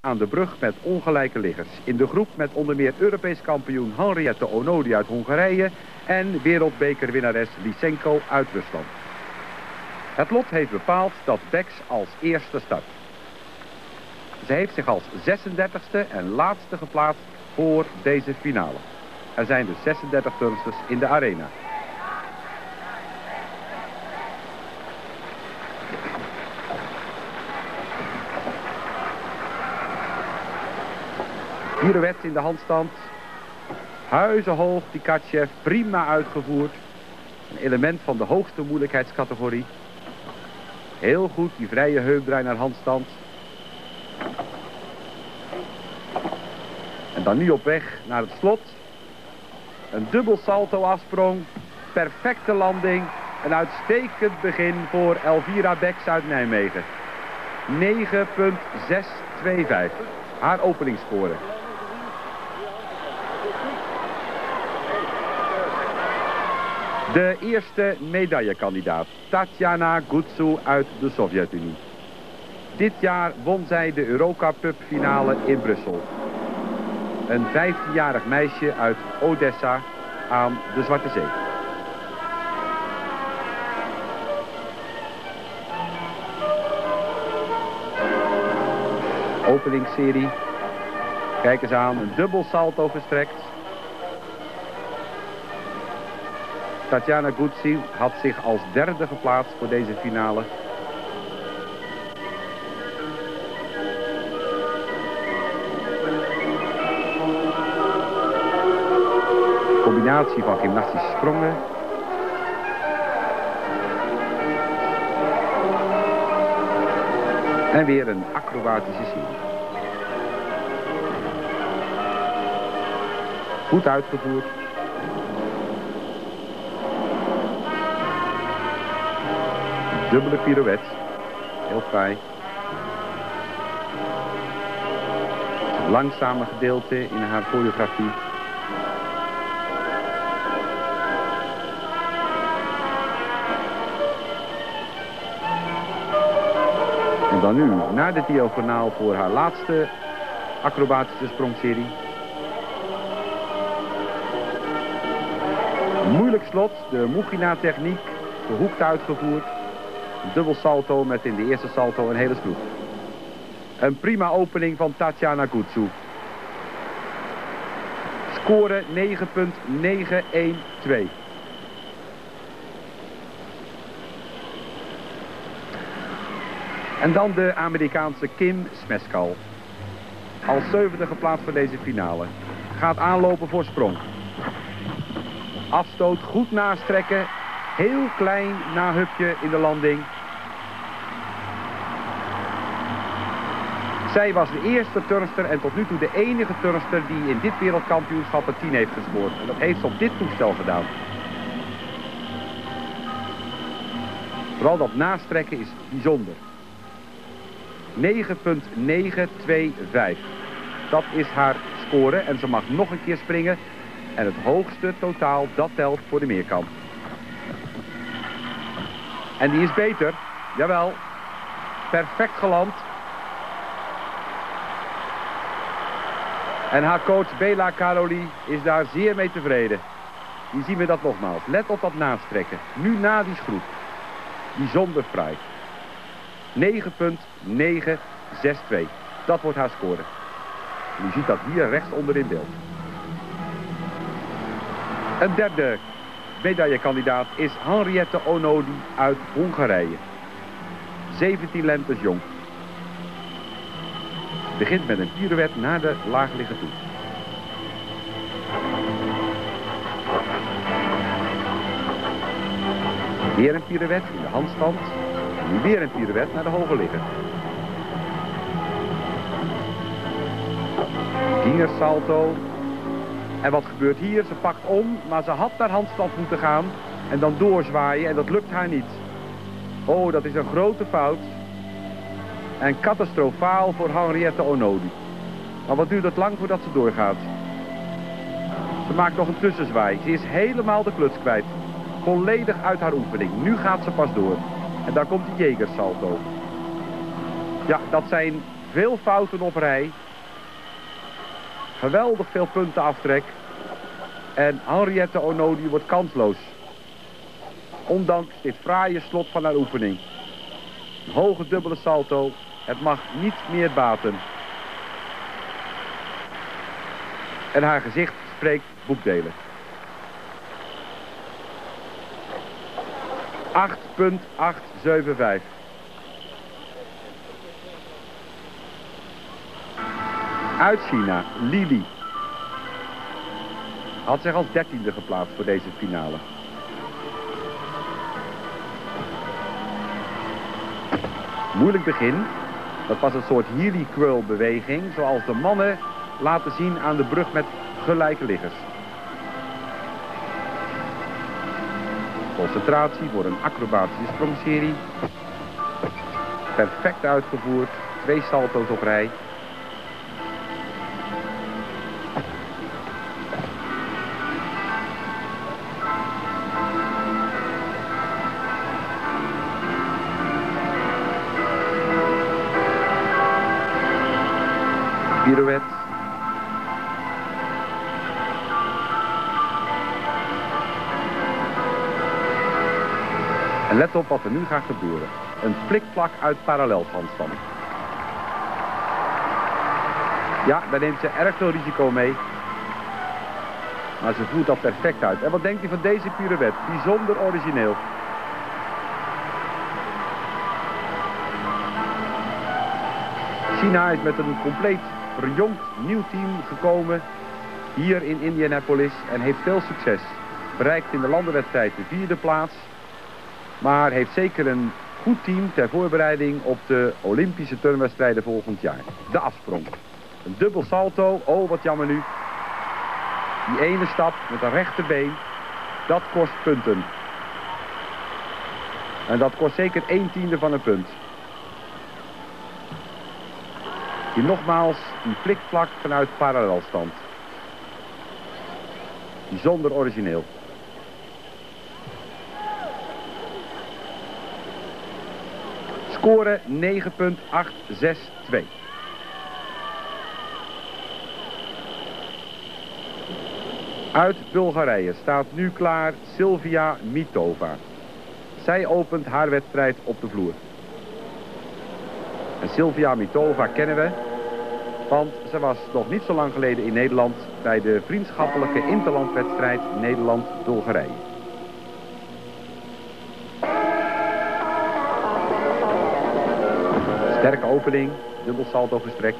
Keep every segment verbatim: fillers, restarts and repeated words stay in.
aan de brug met ongelijke liggers. In de groep met onder meer Europees kampioen Henriette Onodi uit Hongarije en wereldbekerwinnares Lysenko uit Rusland. Het lot heeft bepaald dat Becks als eerste start. Ze heeft zich als zesendertigste en laatste geplaatst voor deze finale. Er zijn dus zesendertig turnsters in de arena. Pirouette in de handstand. Huizenhoog, Tkachev, prima uitgevoerd. Een element van de hoogste moeilijkheidscategorie. Heel goed, die vrije heupdraai naar handstand. En dan nu op weg naar het slot. Een dubbel salto afsprong. Perfecte landing. Een uitstekend begin voor Elvira Becks uit Nijmegen. negen komma zes twee vijf. Haar openingsscore. De eerste medaillekandidaat, Tatjana Gutsu uit de Sovjet-Unie. Dit jaar won zij de Eurocup finale in Brussel. Een vijftienjarig meisje uit Odessa aan de Zwarte Zee. Openingsserie. Kijk eens aan, een dubbel salto verstrekt. Tatjana Gutsu had zich als derde geplaatst voor deze finale. Combinatie van gymnastische sprongen. En weer een acrobatische serie. Goed uitgevoerd. Dubbele pirouette. Heel fraai. Langzame gedeelte in haar choreografie. En dan nu naar de diagonaal voor haar laatste acrobatische sprongserie. Moeilijk slot, de Mugina techniek, gehoekt uitgevoerd. Een dubbel salto met in de eerste salto een hele schroef. Een prima opening van Tatjana Gutsu. Score negen komma negen een twee. En dan de Amerikaanse Kim Smeskal. Als zevende geplaatst voor deze finale. Gaat aanlopen voor sprong. Afstoot goed nastrekken. Heel klein nahupje in de landing. Zij was de eerste turnster en tot nu toe de enige turnster die in dit wereldkampioenschap een tien heeft gescoord. En dat heeft ze op dit toestel gedaan. Vooral dat nastrekken is bijzonder. negen komma negen twee vijf. Dat is haar score en ze mag nog een keer springen. En het hoogste totaal, dat telt voor de meerkamp. En die is beter. Jawel. Perfect geland. En haar coach Bela Karoli is daar zeer mee tevreden. Die zien we dat nogmaals. Let op dat nastrekken. Nu na die schroef. Bijzonder fraai. negen komma negen zes twee. Dat wordt haar score. U ziet dat hier rechts onder in beeld. Een derde medaillekandidaat is Henriette Onodi uit Hongarije. zeventien lentes jong. Begint met een pirouette naar de laagligger toe. Weer een pirouette in de handstand. En nu weer een pirouette naar de hoge ligger. Vingersalto. En wat gebeurt hier? Ze pakt om, maar ze had naar handstand moeten gaan. En dan doorzwaaien en dat lukt haar niet. Oh, dat is een grote fout. En catastrofaal voor Henriette Onodi. Maar wat duurt het lang voordat ze doorgaat? Ze maakt nog een tussenzwaai. Ze is helemaal de kluts kwijt. Volledig uit haar oefening. Nu gaat ze pas door. En daar komt die Jägersalto. Ja, dat zijn veel fouten op rij. Geweldig veel punten aftrek. En Henriette Onodi wordt kansloos. Ondanks dit fraaie slot van haar oefening. Een hoge dubbele salto. Het mag niet meer baten. En haar gezicht spreekt boekdelen. acht komma acht zeven vijf. Uit China, Li Li. Had zich als dertiende geplaatst voor deze finale. Moeilijk begin. Dat was een soort healy curl beweging, zoals de mannen laten zien aan de brug met gelijke liggers. Concentratie voor een acrobatische sprongserie. Perfect uitgevoerd. Twee salto's op rij. Pirouette. En let op wat er nu gaat gebeuren. Een flikvlak uit parallelshandstand. Ja, daar neemt ze erg veel risico mee. Maar ze voert dat perfect uit. En wat denkt u van deze pirouette? Bijzonder origineel. China is met een compleet verjongd nieuw team gekomen hier in Indianapolis en heeft veel succes. Bereikt in de landenwedstrijd de vierde plaats. Maar heeft zeker een goed team ter voorbereiding op de Olympische turnwedstrijden volgend jaar. De afsprong. Een dubbel salto. Oh, wat jammer nu. Die ene stap met een rechterbeen. Dat kost punten. En dat kost zeker een tiende van een punt. Hier nogmaals die flikvlak vanuit parallelstand. Bijzonder origineel. Score negen komma acht zes twee. Uit Bulgarije staat nu klaar Silvia Mitova. Zij opent haar wedstrijd op de vloer. En Silvia Mitova kennen we, want ze was nog niet zo lang geleden in Nederland bij de vriendschappelijke interlandwedstrijd Nederland-Bulgarije. Sterke opening, dubbel salto gestrekt.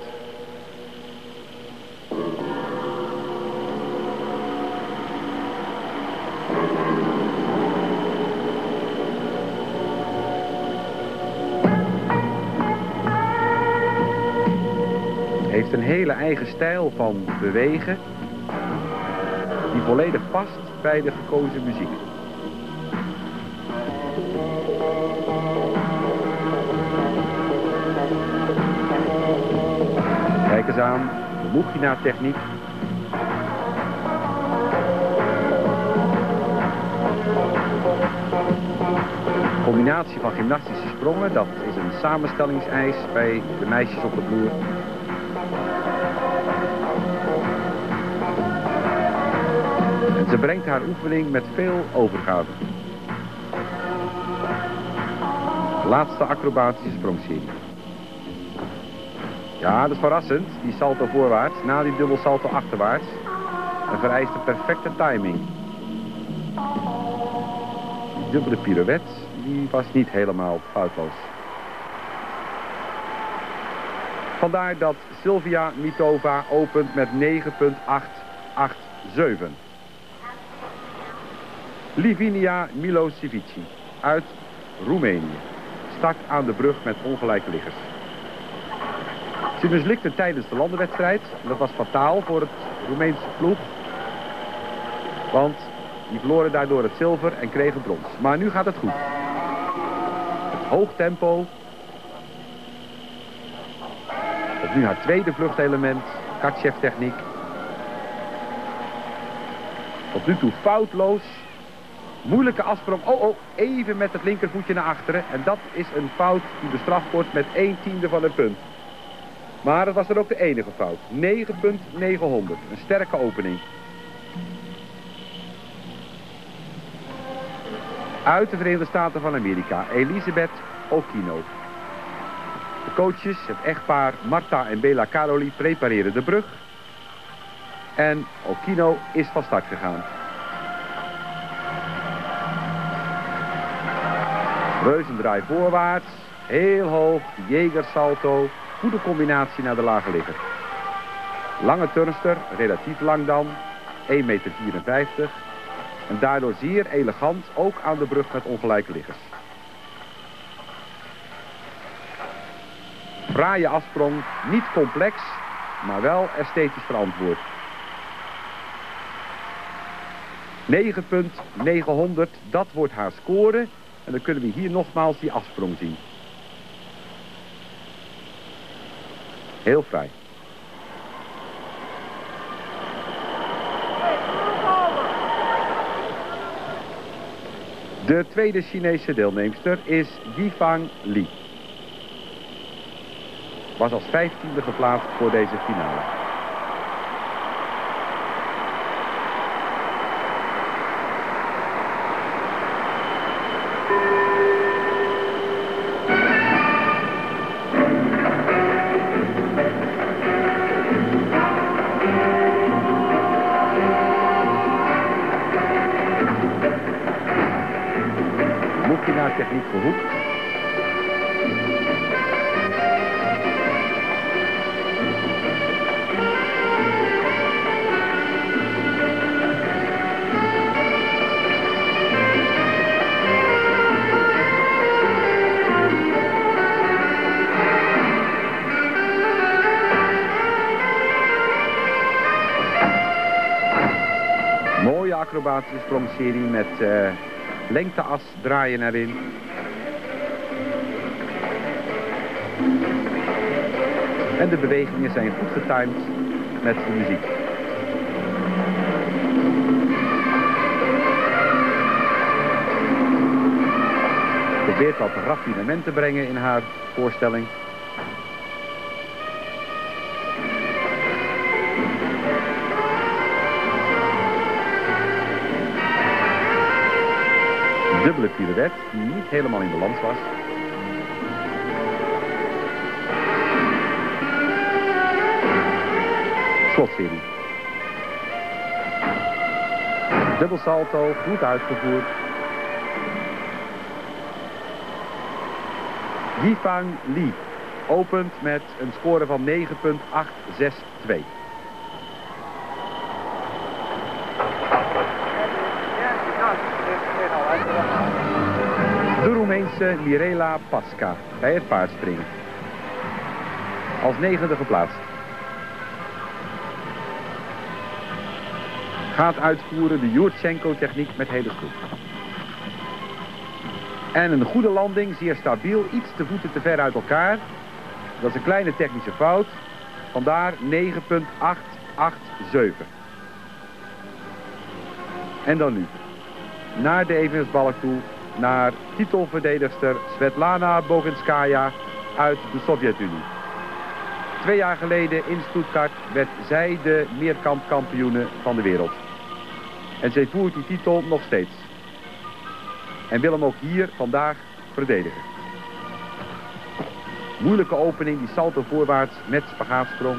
Heeft een hele eigen stijl van bewegen die volledig past bij de gekozen muziek. Kijk eens aan, de Mukina techniek. Combinatie van gymnastische sprongen, dat is een samenstellingseis bij de meisjes op de vloer. En ze brengt haar oefening met veel overgave. Laatste acrobatische sprongserie. Ja, dat is verrassend, die salto voorwaarts, na die dubbel salto achterwaarts. En vereist een perfecte timing. Die dubbele pirouette, die was niet helemaal foutloos. Vandaar dat Silvia Mitova opent met negen komma acht acht zeven. Livinia Milosevici uit Roemenië start aan de brug met ongelijke liggers. Ze mislukte tijdens de landenwedstrijd. En dat was fataal voor het Roemeense ploeg. Want die verloren daardoor het zilver en kregen brons. Maar nu gaat het goed. Het hoog tempo. Op nu haar tweede vluchtelement. Katchev techniek. Tot nu toe foutloos. Moeilijke afsprong. Oh, oh, even met het linkervoetje naar achteren. En dat is een fout die bestraft wordt met een tiende van een punt. Maar dat was dan ook de enige fout. negen punt negenhonderd. Een sterke opening. Uit de Verenigde Staten van Amerika. Elisabeth Okino. De coaches, het echtpaar Marta en Bela Karoli, prepareren de brug. En Okino is van start gegaan. Reuzendraai voorwaarts. Heel hoog. Jägersalto. Goede combinatie naar de lage ligger. Lange turnster. Relatief lang dan. één meter vierenvijftig. En daardoor zeer elegant. Ook aan de brug met ongelijke liggers. Fraaie afsprong. Niet complex. Maar wel esthetisch verantwoord. negen punt negenhonderd, dat wordt haar score. En dan kunnen we hier nogmaals die afsprong zien. Heel fraai. De tweede Chinese deelnemster is Yifang Li. Was als vijftiende geplaatst voor deze finale. Techniek gehoekt. Mooie acrobatische sprongserie met uh, lengteas draaien erin. En de bewegingen zijn goed getimed met de muziek. Probeert wat raffinement te brengen in haar voorstelling. Dubbele pirouette die niet helemaal in balans was. Slotserie. Dubbel salto, goed uitgevoerd. Yifang Li opent met een score van negen punt acht zes twee. De Roemeense Mirela Pasca bij het paardspringen. Als negende geplaatst. Gaat uitvoeren de Yurchenko-techniek met hele stoep. En een goede landing, zeer stabiel, iets de voeten te ver uit elkaar. Dat is een kleine technische fout. Vandaar negen punt acht acht zeven. En dan nu. Naar de evenementsbalk toe. Naar titelverdedigster Svetlana Boginskaya uit de Sovjet-Unie. Twee jaar geleden in Stuttgart werd zij de meerkampkampioene van de wereld. En zij voert die titel nog steeds. En wil hem ook hier vandaag verdedigen. Moeilijke opening, die salto voorwaarts met spagatssprong.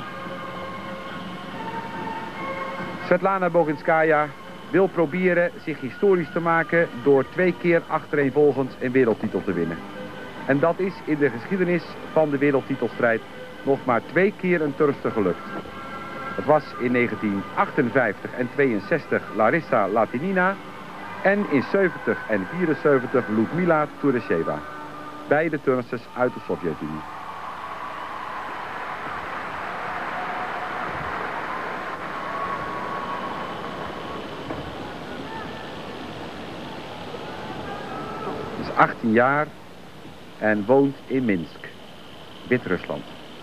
Svetlana Boginskaya wil proberen zich historisch te maken door twee keer achtereenvolgens een wereldtitel te winnen. En dat is in de geschiedenis van de wereldtitelstrijd nog maar twee keer een turnster gelukt. Het was in negentien achtenvijftig en tweeënzestig Larissa Latinina en in zeventig en vierenzeventig Ludmila Touresheva. Beide turnsters uit de Sovjet-Unie. Is achttien jaar en woont in Minsk, Wit-Rusland.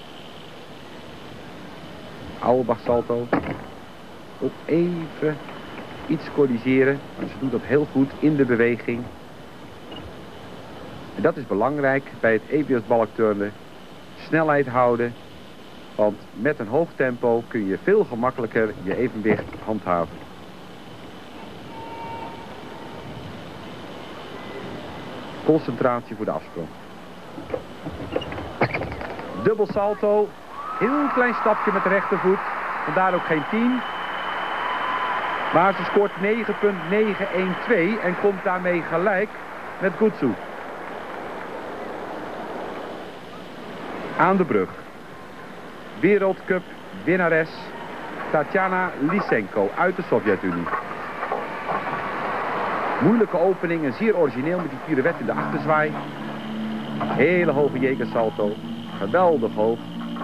Auerbach salto. Ook even iets corrigeren, maar ze doet dat heel goed in de beweging. En dat is belangrijk bij het E B S balkturnen. Snelheid houden Want met een hoog tempo kun je veel gemakkelijker je evenwicht handhaven. Concentratie voor de afsprong. Dubbel salto. Heel klein stapje met de rechtervoet. Vandaar ook geen tien. Maar ze scoort negen komma negen een twee en komt daarmee gelijk met Gutsu. Aan de brug. Wereldcup winnares Tatjana Lysenko uit de Sovjet-Unie. Moeilijke opening en zeer origineel met die pirouette in de achterzwaai. Hele hoge Jägersalto. Geweldig hoog.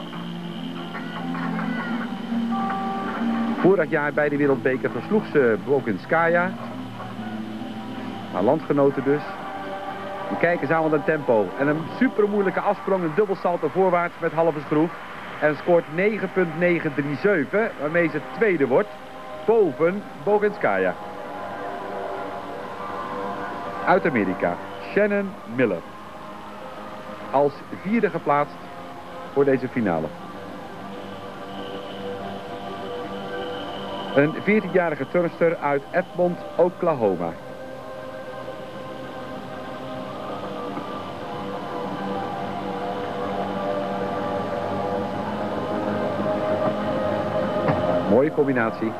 Vorig jaar bij de Wereldbeker versloeg ze Boginskaya. Haar landgenoten dus. We kijken samen naar het tempo. En een super moeilijke afsprong, een dubbelsalto voorwaarts met halve schroef. En scoort negen komma negen drie zeven, waarmee ze tweede wordt. Boven Boginskaya. Uit Amerika, Shannon Miller. Als vierde geplaatst voor deze finale. Een veertienjarige turnster uit Edmond, Oklahoma. Mooie combinatie.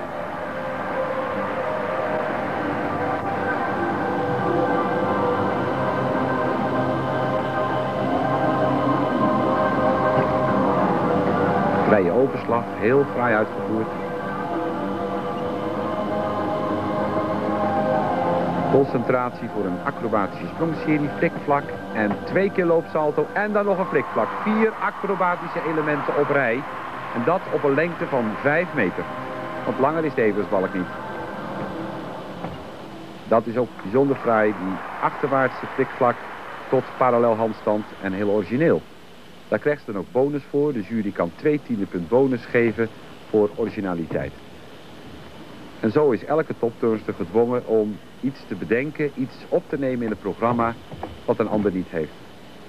Vrije overslag, heel fraai uitgevoerd. Concentratie voor een acrobatische sprongserie, flikvlak en twee keer loopsalto en dan nog een flikvlak. Vier acrobatische elementen op rij en dat op een lengte van vijf meter. Want langer is de everestbalk niet. Dat is ook bijzonder fraai, die achterwaartse flikvlak tot parallel handstand en heel origineel. Daar krijgt ze dan ook bonus voor. De jury kan twee tiende punt bonus geven voor originaliteit. En zo is elke topturnster gedwongen om iets te bedenken, iets op te nemen in het programma wat een ander niet heeft.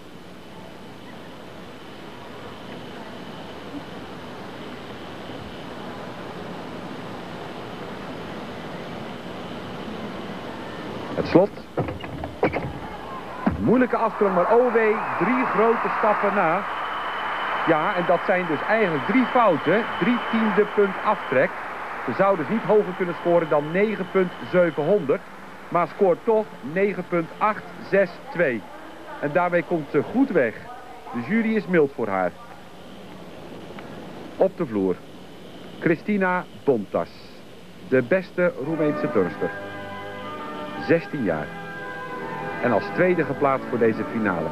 Het slot. Moeilijke afsprong, maar oh wee, drie grote stappen na. Ja, en dat zijn dus eigenlijk drie fouten. Drie tiende punt aftrek. Ze zou dus niet hoger kunnen scoren dan negen komma zevenhonderd. Maar scoort toch negen komma acht zes twee. En daarmee komt ze goed weg. De jury is mild voor haar. Op de vloer. Kristina Bontas. De beste Roemeense turnster. zestien jaar. En als tweede geplaatst voor deze finale.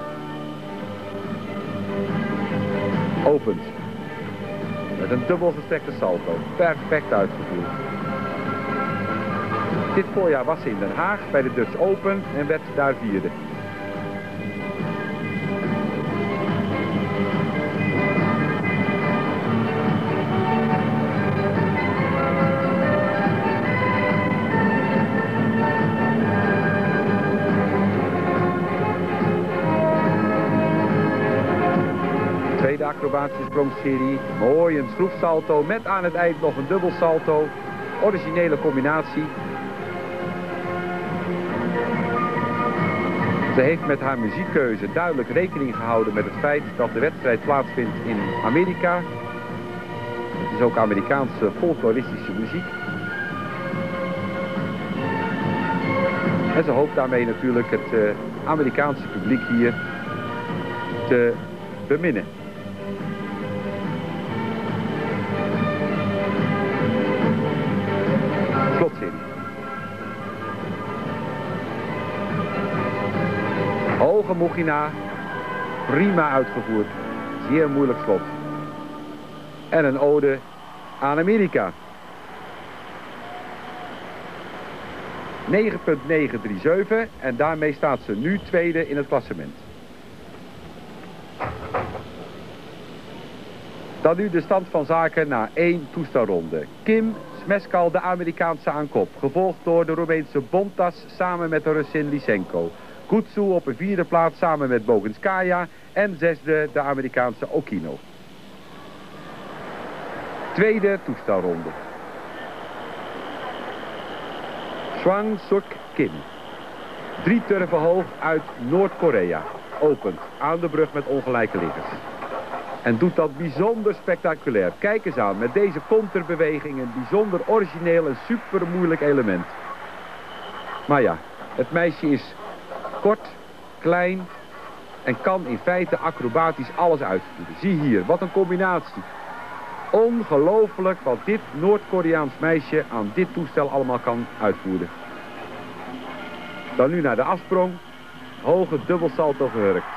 Opent. Met een dubbel gestrekte salto. Perfect uitgevoerd. Dit voorjaar was ze in Den Haag bij de Dutch Open en werd daar vierde. Tweede acrobatische sprongserie. Mooi, een schroefsalto met aan het eind nog een dubbel salto. Originele combinatie. Ze heeft met haar muziekkeuze duidelijk rekening gehouden met het feit dat de wedstrijd plaatsvindt in Amerika. Het is ook Amerikaanse folkloristische muziek. En ze hoopt daarmee natuurlijk het uh, Amerikaanse publiek hier te beminnen. Slotserie. Hoge Mugina. Prima uitgevoerd. Zeer moeilijk slot. En een ode aan Amerika. negen komma negen drie zeven en daarmee staat ze nu tweede in het klassement. Dan nu de stand van zaken na één toestelronde. Kim Smeskal, de Amerikaanse aan kop. Gevolgd door de Roemeense Bontas samen met de Russin Lysenko. Gutsu op een vierde plaats samen met Boginskaya. En zesde de Amerikaanse Okino. Tweede toestelronde. Swang Suk Kim. Drie turven hoog uit Noord-Korea. Opent aan de brug met ongelijke liggers. En doet dat bijzonder spectaculair. Kijk eens aan, met deze conterbeweging een bijzonder origineel en super moeilijk element. Maar ja, het meisje is kort, klein en kan in feite acrobatisch alles uitvoeren. Zie hier, wat een combinatie. Ongelooflijk wat dit Noord-Koreaans meisje aan dit toestel allemaal kan uitvoeren. Dan nu naar de afsprong. Hoge dubbelsalto gehurkt.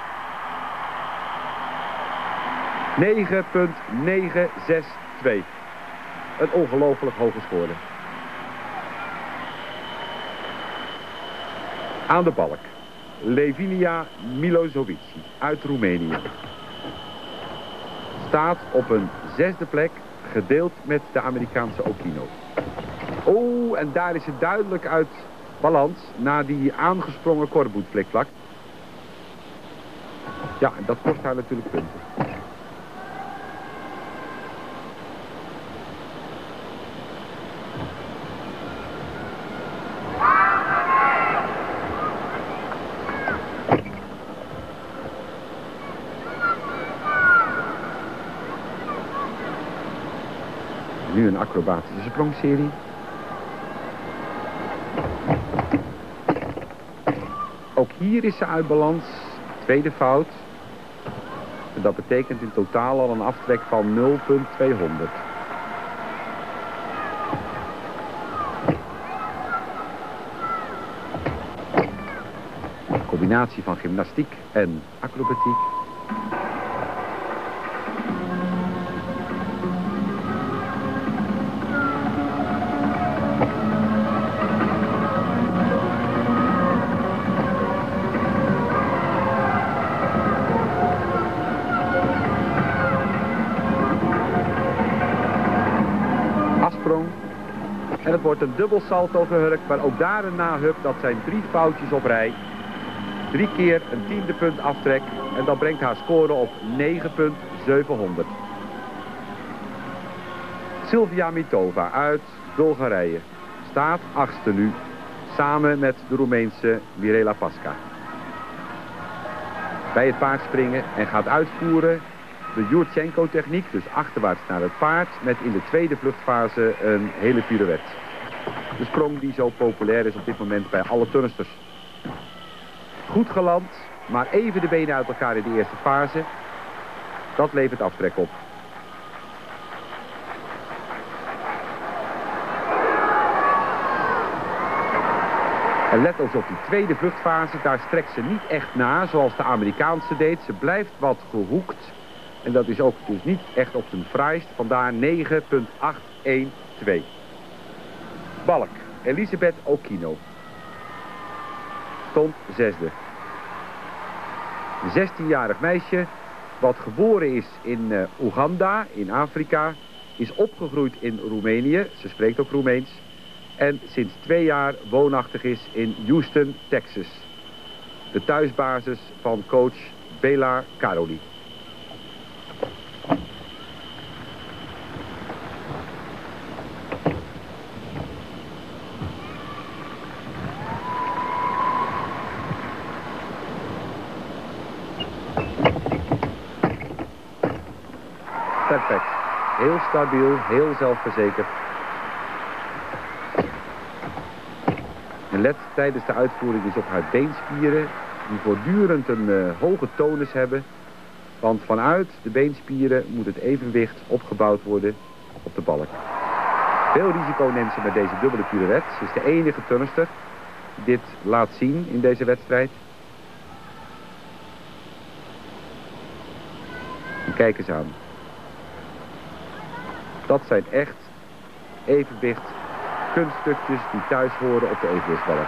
negen komma negen zes twee. Een ongelooflijk hoge score. Aan de balk. Levinia Milosevic uit Roemenië. Staat op een zesde plek, gedeeld met de Amerikaanse Okino. Oh, en daar is het duidelijk uit balans na die aangesprongen korboetflikvlak. Ja, dat kost haar natuurlijk punten. Nu een acrobatische sprongserie. Ook hier is ze uit balans. Tweede fout. En dat betekent in totaal al een aftrek van nul komma tweehonderd. Een combinatie van gymnastiek en acrobatiek. En het wordt een dubbel salto gehurkt, maar ook daar een nahup. Dat zijn drie foutjes op rij. Drie keer een tiende punt aftrek. En dat brengt haar score op negen komma zevenhonderd. Silvia Mitova uit Bulgarije. Staat achtste nu. Samen met de Roemeense Mirela Pasca. Bij het paard springen en gaat uitvoeren de Jurchenko-techniek, dus achterwaarts naar het paard, met in de tweede vluchtfase een hele pirouette. De sprong die zo populair is op dit moment bij alle turnsters. Goed geland, maar even de benen uit elkaar in de eerste fase. Dat levert aftrek op. En let eens op die tweede vluchtfase, daar strekt ze niet echt na zoals de Amerikaanse deed. Ze blijft wat gehoekt. En dat is ook dus niet echt op zijn fraaist. Vandaar negen komma acht een twee. Balk. Elisabeth Okino. Stond zesde. Een zestienjarig meisje. Wat geboren is in uh, Oeganda, in Afrika. Is opgegroeid in Roemenië. Ze spreekt ook Roemeens. En sinds twee jaar woonachtig is in Houston, Texas. De thuisbasis van coach Bela Karoli. Perfect. Heel stabiel, heel zelfverzekerd. En let tijdens de uitvoering is op haar beenspieren, die voortdurend een uh, hoge tonus hebben. Want vanuit de beenspieren moet het evenwicht opgebouwd worden op de balk. Veel risico neemt ze met deze dubbele pirouette. Ze is de enige turnster die dit laat zien in deze wedstrijd. En kijk eens aan. Dat zijn echt evenwicht kunststukjes die thuis horen op de evenwichtsbalk.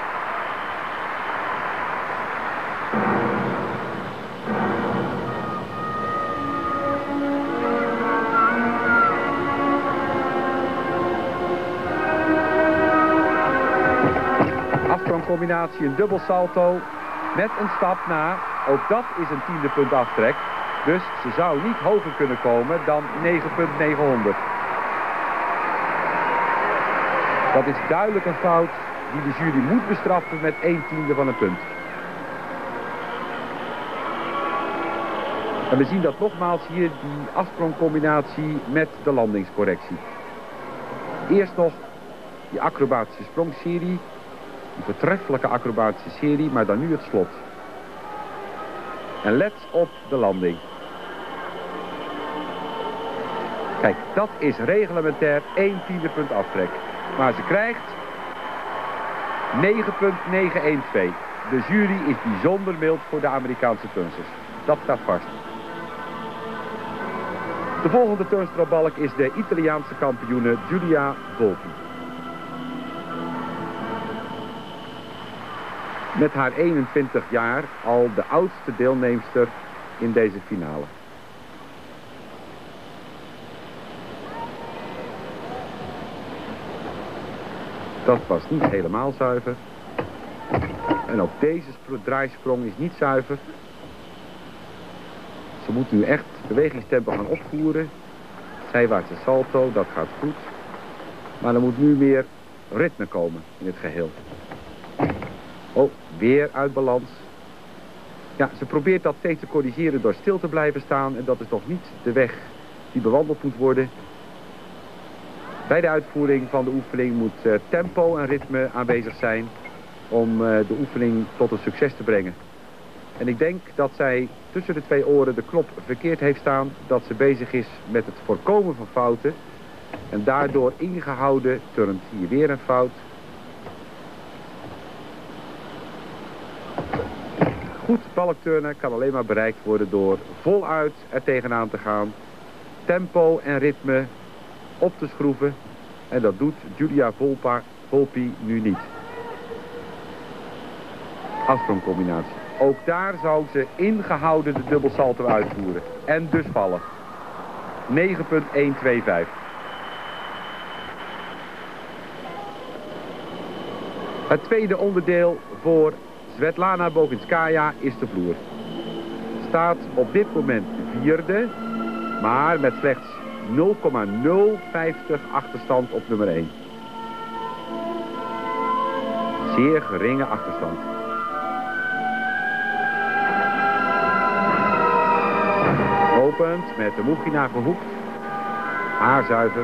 Afsprongcombinatie, een dubbel salto met een stap na. Ook dat is een tiende punt aftrek. Dus ze zou niet hoger kunnen komen dan negen komma negenhonderd. Dat is duidelijk een fout die de jury moet bestraffen met een tiende van een punt. En we zien dat nogmaals hier die afsprongcombinatie met de landingscorrectie. Eerst nog die acrobatische sprongserie. Die voortreffelijke acrobatische serie, maar dan nu het slot. En let op de landing. Kijk, dat is reglementair één tiende punt aftrek. Maar ze krijgt negen komma negenhonderdtwaalf. De jury is bijzonder mild voor de Amerikaanse turnsters. Dat staat vast. De volgende turnsterbalk is de Italiaanse kampioene Giulia Volpi. Met haar eenentwintig jaar al de oudste deelnemster in deze finale. Dat was niet helemaal zuiver. En ook deze draaisprong is niet zuiver. Ze moet nu echt bewegingstempo gaan opvoeren. Zijwaartse salto, dat gaat goed. Maar er moet nu meer ritme komen in het geheel. Oh, weer uit balans. Ja, ze probeert dat steeds te corrigeren door stil te blijven staan. En dat is nog niet de weg die bewandeld moet worden. Bij de uitvoering van de oefening moet uh, tempo en ritme aanwezig zijn om uh, de oefening tot een succes te brengen. En ik denk dat zij tussen de twee oren de knop verkeerd heeft staan, dat ze bezig is met het voorkomen van fouten en daardoor ingehouden turnt. Hier weer een fout. Goed balkturnen kan alleen maar bereikt worden door voluit er tegenaan te gaan, tempo en ritme op te schroeven. En dat doet Giulia Volpi nu niet. Afsprongcombinatie. Ook daar zou ze ingehouden de dubbelsalto uitvoeren. En dus vallen. negen komma honderdvijfentwintig. Het tweede onderdeel voor Svetlana Boginskaya is de vloer. Staat op dit moment vierde, maar met slechts nul komma nul vijftig achterstand op nummer één. Zeer geringe achterstand. Opent met de Mugina gehoekt. Haarzuiver.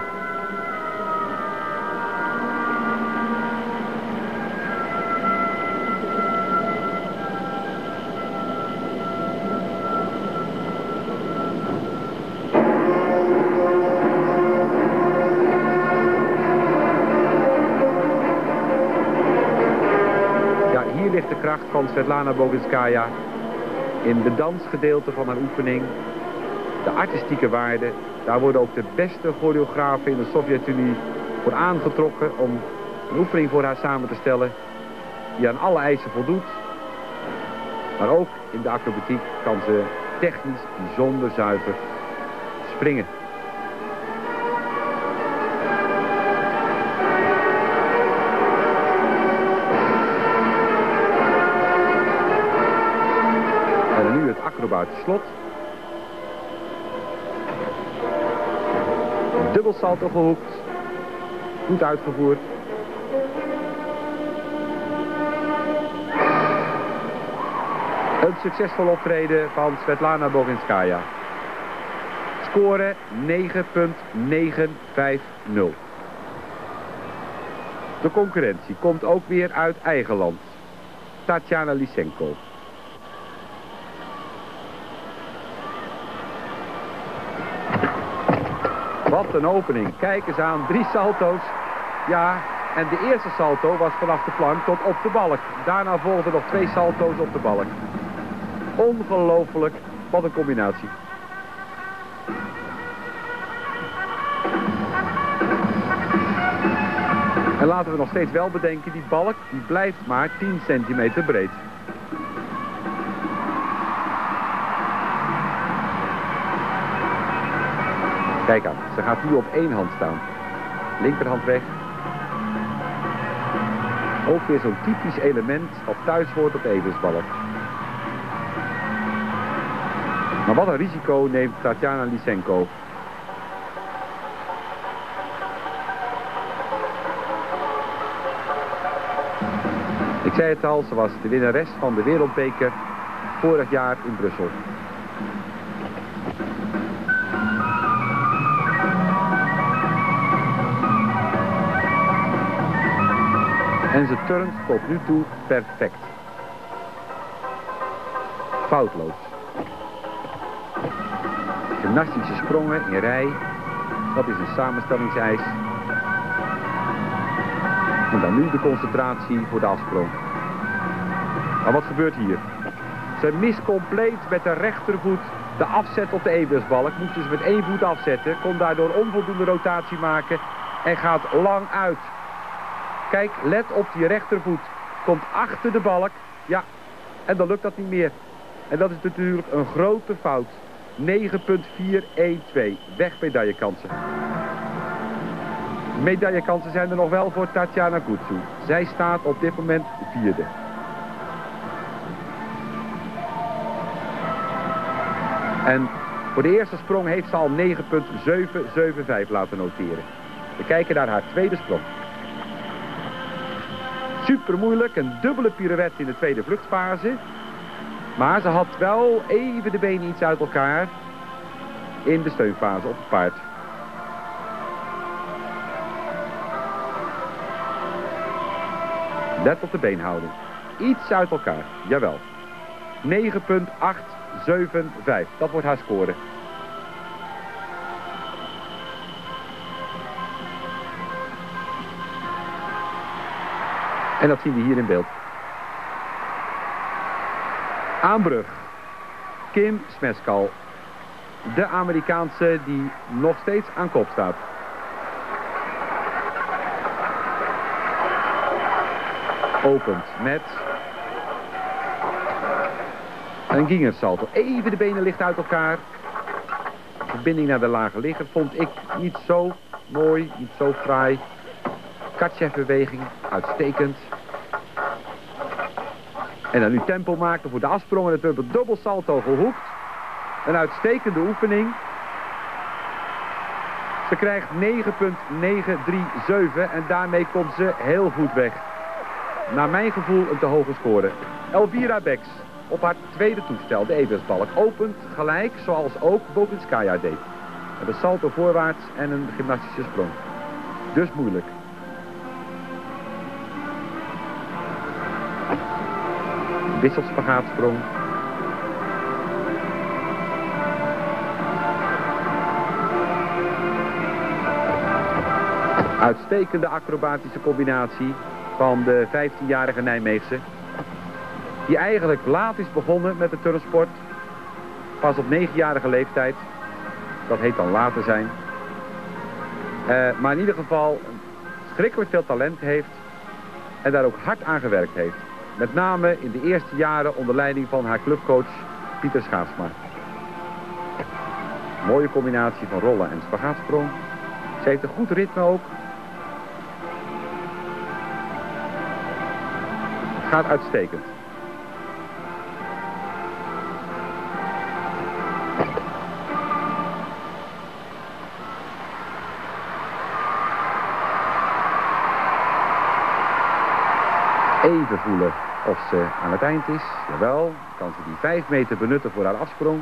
De kracht van Svetlana Boginskaya in de dansgedeelte van haar oefening, de artistieke waarde. Daar worden ook de beste choreografen in de Sovjet-Unie voor aangetrokken om een oefening voor haar samen te stellen die aan alle eisen voldoet. Maar ook in de acrobatiek kan ze technisch bijzonder zuiver springen. Acrobatisch slot. Dubbelsalto gehoekt. Goed uitgevoerd. Een succesvol optreden van Svetlana Boginskaya. Score negen komma negenhonderdvijftig. De concurrentie komt ook weer uit eigen land. Tatjana Lysenko. Wat een opening. Kijk eens aan. Drie salto's. Ja, en de eerste salto was vanaf de plank tot op de balk. Daarna volgden nog twee salto's op de balk. Ongelooflijk. Wat een combinatie. En laten we nog steeds wel bedenken, die balk die blijft maar tien centimeter breed. Kijk aan, ze gaat nu op één hand staan. Linkerhand weg. Ook weer zo'n typisch element wat thuis hoort op de everesbalk. Maar wat een risico neemt Tatjana Lysenko. Ik zei het al, ze was de winnares van de Wereldbeker vorig jaar in Brussel. En ze turnt tot nu toe perfect. Foutloos. Gymnastische sprongen in rij. Dat is een samenstellingseis. En dan nu de concentratie voor de afsprong. Maar wat gebeurt hier? Ze mist compleet met de rechtervoet de afzet op de evenwichtbalk. Moest dus met één voet afzetten. Kon daardoor onvoldoende rotatie maken. En gaat lang uit. Kijk, let op die rechtervoet. Komt achter de balk. Ja, en dan lukt dat niet meer. En dat is natuurlijk een grote fout. negen komma vier een twee. Weg medaillekansen. Medaillekansen zijn er nog wel voor Tatjana Gutsu. Zij staat op dit moment vierde. En voor de eerste sprong heeft ze al negen komma zeven zeven vijf laten noteren. We kijken naar haar tweede sprong. Super moeilijk, een dubbele pirouette in de tweede vluchtfase. Maar ze had wel even de benen iets uit elkaar in de steunfase op het paard. Let op de beenhouding. Iets uit elkaar, jawel. negen komma acht zeven vijf, dat wordt haar score. En dat zien we hier in beeld. Aanbrug. Kim Smeskal. De Amerikaanse die nog steeds aan kop staat. Opent met een gingersalto. Even de benen licht uit elkaar. Verbinding naar de lage ligger vond ik niet zo mooi, niet zo fraai. Katchef-beweging, uitstekend. En dan nu tempo maken voor de afsprong en het wordt een dubbel salto gehoekt. Een uitstekende oefening. Ze krijgt negen komma negen drie zeven en daarmee komt ze heel goed weg. Naar mijn gevoel een te hoge score. Elvira Beks op haar tweede toestel, de evenwichtsbalk, opent gelijk zoals ook Boginskaya deed. Met een salto voorwaarts en een gymnastische sprong. Dus moeilijk. Wisselspagaatsprong. Uitstekende acrobatische combinatie van de vijftienjarige Nijmeegse. Die eigenlijk laat is begonnen met de turnsport. Pas op negenjarige leeftijd. Dat heet dan later zijn. Uh, maar in ieder geval schrikkelijk veel talent heeft. En daar ook hard aan gewerkt heeft. Met name in de eerste jaren onder leiding van haar clubcoach Pieter Schaafsma. Mooie combinatie van rollen en spagaatsprong. Ze heeft een goed ritme ook. Het gaat uitstekend. Even voelen of ze aan het eind is. Jawel, kan ze die vijf meter benutten voor haar afsprong.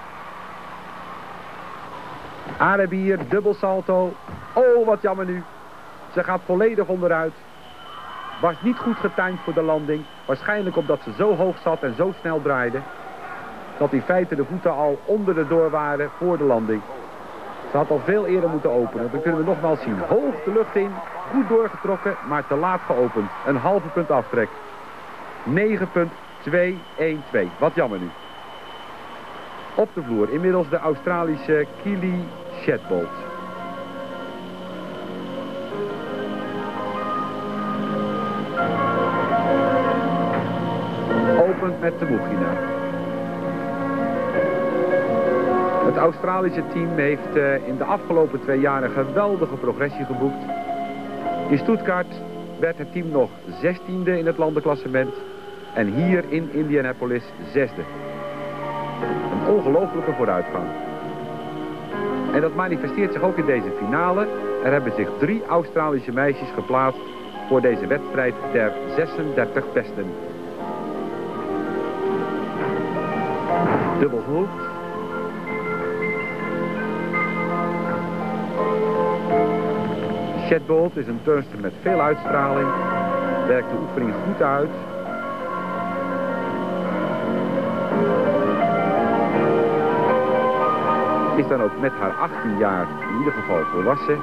Arabier, dubbel salto. Oh, wat jammer nu. Ze gaat volledig onderuit. Was niet goed getimed voor de landing. Waarschijnlijk omdat ze zo hoog zat en zo snel draaide. Dat in feite de voeten al onder de door waren voor de landing. Ze had al veel eerder moeten openen. Dat kunnen we nogmaals zien. Hoog de lucht in. Goed doorgetrokken, maar te laat geopend. Een halve punt aftrek. negen komma twee een twee. Wat jammer nu. Op de vloer inmiddels de Australische Keely Shadbolt. Opent met de Mugina. Het Australische team heeft uh, in de afgelopen twee jaar een geweldige progressie geboekt. In Stuttgart werd het team nog zestiende in het landenklassement. En hier in Indianapolis zesde. Een ongelofelijke vooruitgang. En dat manifesteert zich ook in deze finale. Er hebben zich drie Australische meisjes geplaatst voor deze wedstrijd der zesendertig besten. Dubbelgehoekt. Shadbolt is een turnster met veel uitstraling. Werkt de oefening goed uit. Is dan ook met haar achttien jaar in ieder geval volwassen.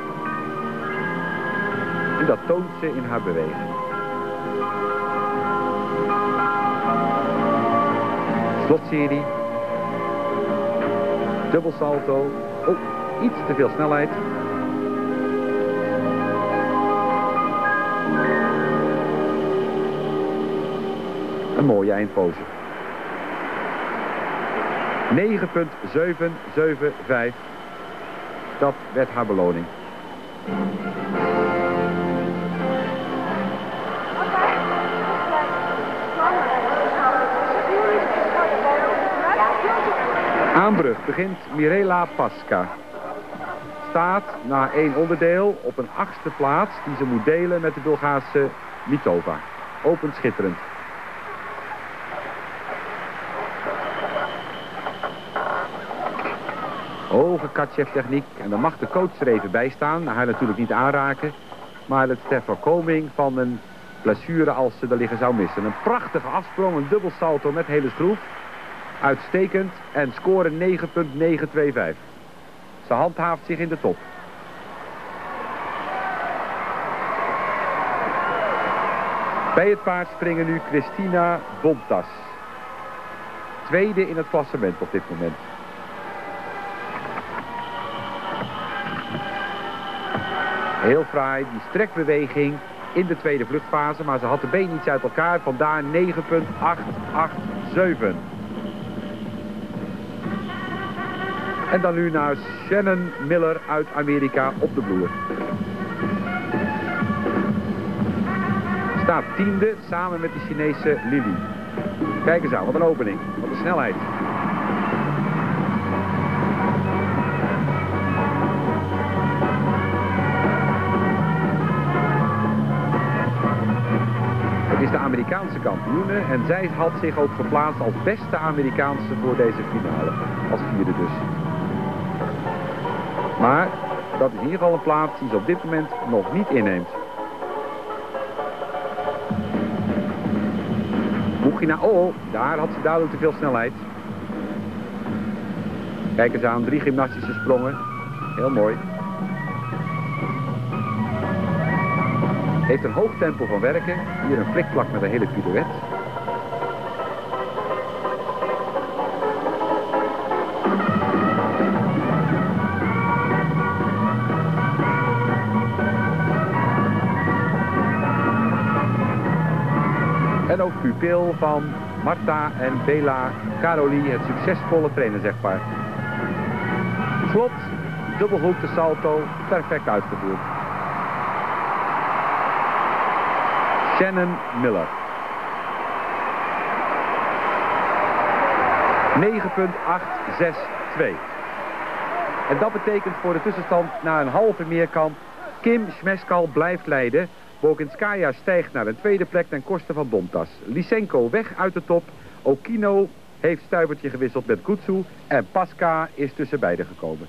En dat toont ze in haar beweging. Slotserie. Dubbel salto. Oh, iets te veel snelheid. Een mooie eindpose. negen komma zeven zeven vijf. Dat werd haar beloning. Aanbrug begint Mirela Pasca. Staat na één onderdeel op een achtste plaats die ze moet delen met de Bulgaarse Mitova. Opent schitterend. Hoge Katjev techniek en dan mag de coach er even bij staan. Nou, hij natuurlijk niet aanraken, maar het is ter voorkoming van een blessure als ze er liggen zou missen. Een prachtige afsprong, een dubbel salto met hele schroef. Uitstekend en scoren negen komma negen twee vijf. Ze handhaaft zich in de top. Bij het paard springen nu Christina Bontas. Tweede in het klassement op dit moment. Heel fraai, die strekbeweging in de tweede vluchtfase, maar ze had de been iets uit elkaar, vandaar negen komma acht acht zeven. En dan nu naar Shannon Miller uit Amerika op de vloer. Staat tiende samen met de Chinese Lili. Kijk eens aan, wat een opening, wat een snelheid. Het is de Amerikaanse kampioene en zij had zich ook geplaatst als beste Amerikaanse voor deze finale. Als vierde dus. Maar dat is in ieder geval een plaats die ze op dit moment nog niet inneemt. Boegina, oh, daar had ze duidelijk te veel snelheid. Kijk eens aan, drie gymnastische sprongen. Heel mooi. Heeft een hoog tempo van werken. Hier een flikvlak met een hele pirouette. En ook pupil van Marta en Bela Karoli, het succesvolle trainerzegpaar. Slot, dubbelhoek de salto, perfect uitgevoerd. Shannon Miller. negen komma acht zes twee. En dat betekent voor de tussenstand na een halve meerkamp. Kim Smeskal blijft leiden. Boginskaya stijgt naar een tweede plek ten koste van Bontas. Lysenko weg uit de top. Okino heeft stuivertje gewisseld met Gutsu. En Pasca is tussen beiden gekomen.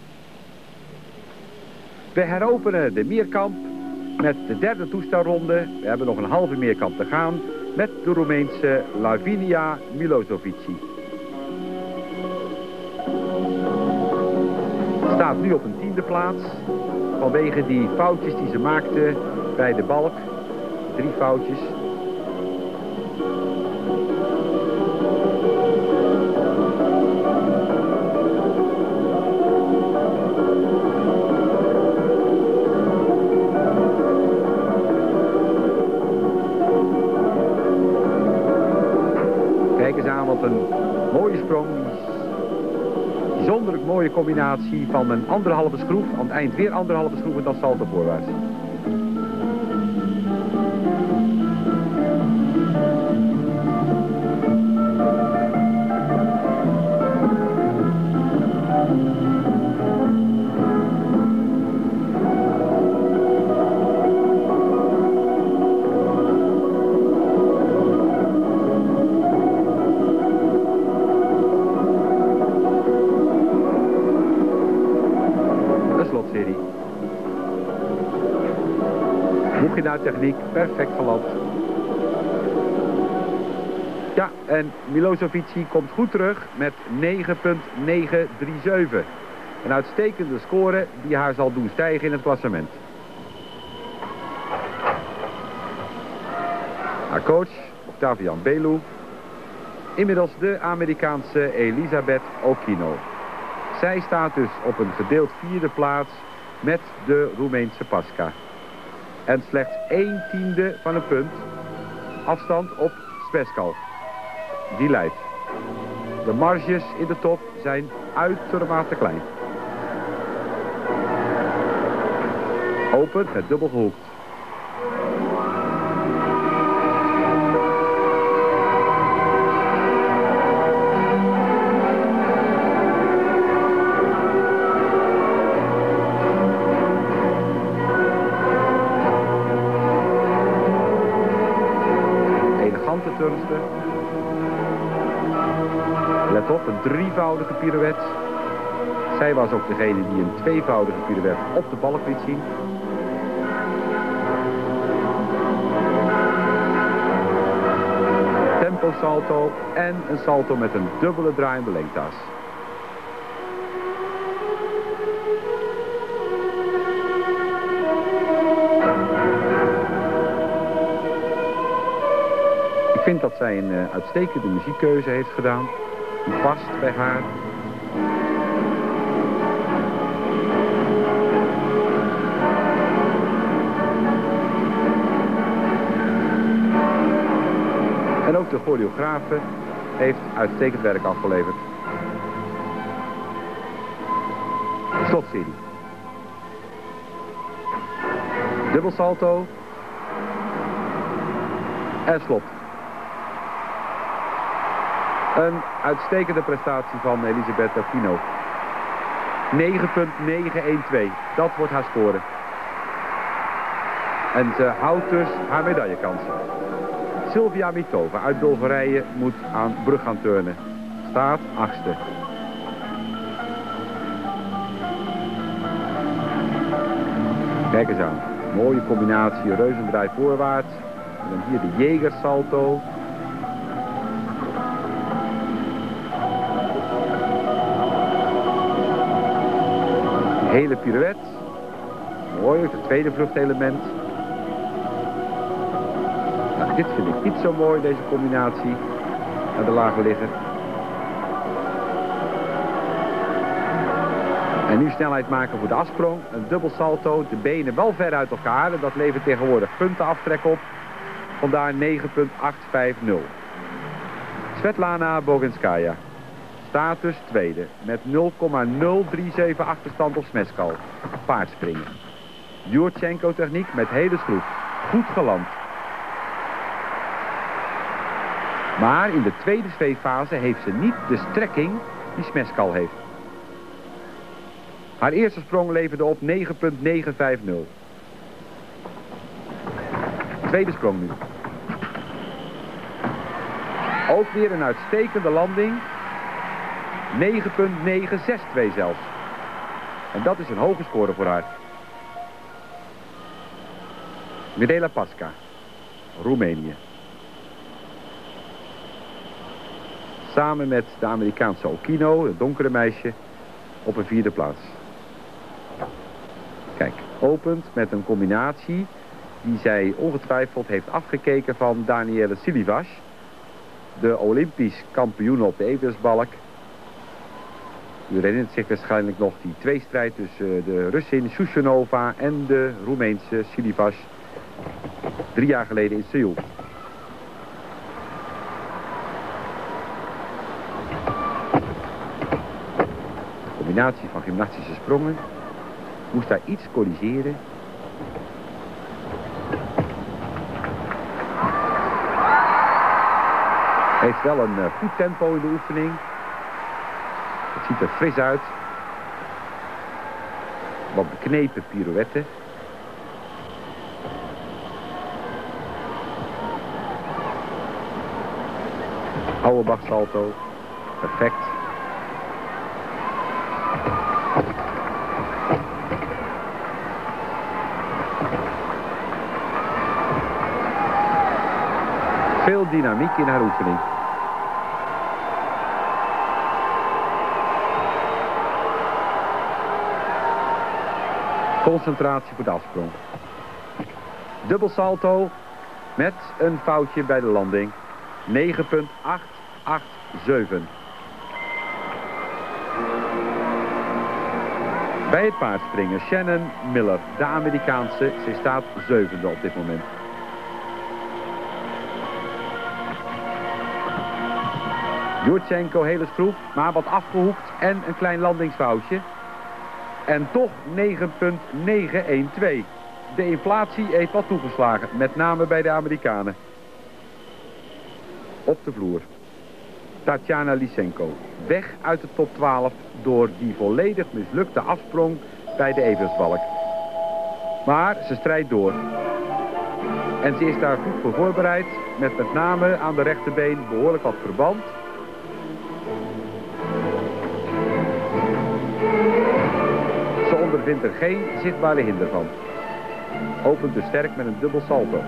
We heropenen de meerkamp met de derde toestelronde. We hebben nog een halve meerkamp te gaan. Met de Roemeense Lavinia Milozovici. Staat nu op een tiende plaats. Vanwege die foutjes die ze maakte bij de balk. Drie foutjes. Kijk eens aan, wat een mooie sprong. Bijzonderlijk mooie combinatie van een anderhalve schroef. Aan het eind weer anderhalve schroef en dan salto voorwaarts. slotserie. Boegina techniek, perfect geland. Ja, en Milosevic komt goed terug met negen komma negen drie zeven. Een uitstekende score die haar zal doen stijgen in het klassement. Haar coach, Octavian Belu. Inmiddels de Amerikaanse Elisabeth Okino. Zij staat dus op een gedeeld vierde plaats met de Roemeense Pasca. En slechts één tiende van een punt afstand op Smeskal. Die leidt. De marges in de top zijn uitermate klein. Open met dubbel gehoekt. Elegante turnster. Let op, een drievoudige pirouette. Zij was ook degene die een tweevoudige pirouette op de balk liet zien. Tempo salto en een salto met een dubbele draaiende lengteas. Ik vind dat zij een uh, uitstekende muziekkeuze heeft gedaan. Die past bij haar. En ook de choreografe heeft uitstekend werk afgeleverd. Slotserie. Dubbel salto. En slot. Een uitstekende prestatie van Elisabeth Okino. negen komma negen een twee. Dat wordt haar score. En ze houdt dus haar medaillekansen. Silvia Mitova uit Bulgarije moet aan brug gaan turnen. Staat achtste. Kijk eens aan. Mooie combinatie reuzendraai voorwaarts. En dan hier de Jägersalto. Hele pirouette. Mooi, het tweede vluchtelement. Nou, dit vind ik niet zo mooi, deze combinatie. Naar de lage ligger. En nu snelheid maken voor de afsprong. Een dubbel salto, de benen wel ver uit elkaar. En dat levert tegenwoordig puntenaftrek op. Vandaar negen komma acht vijf nul. Svetlana Boginskaya. Status tweede. Met nul komma nul drie zeven achterstand op Smeskal. Paardspringen. Jurchenko techniek met hele schroef. Goed geland. Maar in de tweede zweeffase heeft ze niet de strekking die Smeskal heeft. Haar eerste sprong leverde op negen komma negen vijf nul. Tweede sprong nu. Ook weer een uitstekende landing. negen komma negen zes twee zelfs. En dat is een hoge score voor haar. Mirela Pasca, Roemenië. Samen met de Amerikaanse Okino, het donkere meisje, op een vierde plaats. Kijk, opent met een combinatie die zij ongetwijfeld heeft afgekeken van Daniele Silivas, de Olympisch kampioen op de evenwichtsbalk. U herinnert zich waarschijnlijk nog die tweestrijd tussen de Russin Shushenova en de Roemeense Silivas drie jaar geleden in Seoul. De combinatie van gymnastische sprongen moest daar iets corrigeren. Heeft wel een uh, goed tempo in de oefening. Het ziet er fris uit. Wat beknepen pirouetten. Auerbach salto. Perfect. Veel dynamiek in haar oefening. Concentratie voor de afsprong. Dubbel salto met een foutje bij de landing. negen komma acht acht zeven. Bij het paardspringen Shannon Miller, de Amerikaanse. Ze staat zevende op dit moment. Jurchenko hele stroef, maar wat afgehoekt en een klein landingsfoutje. En toch negen komma negen een twee. De inflatie heeft wat toegeslagen, met name bij de Amerikanen. Op de vloer. Tatjana Lysenko. Weg uit de top twaalf door die volledig mislukte afsprong bij de evenwichtbalk. Maar ze strijdt door. En ze is daar goed voor voorbereid, met met name aan de rechterbeen behoorlijk wat verband. Ze ondervindt er geen zichtbare hinder van. Opent dus sterk met een dubbel salto.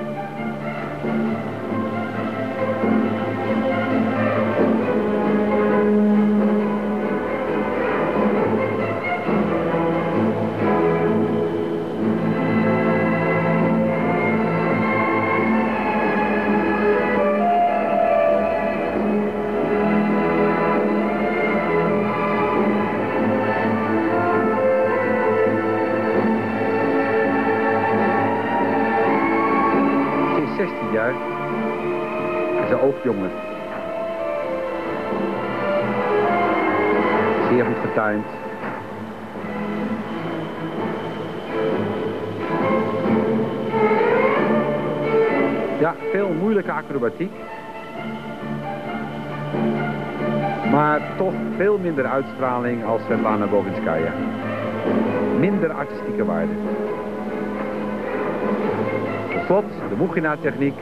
Ze oogt jonger. Zeer goed getimed. Ja, veel moeilijke acrobatiek. Maar toch veel minder uitstraling als Svetlana Boginskaya. Minder artistieke waarde. Tot slot de Mugina-techniek.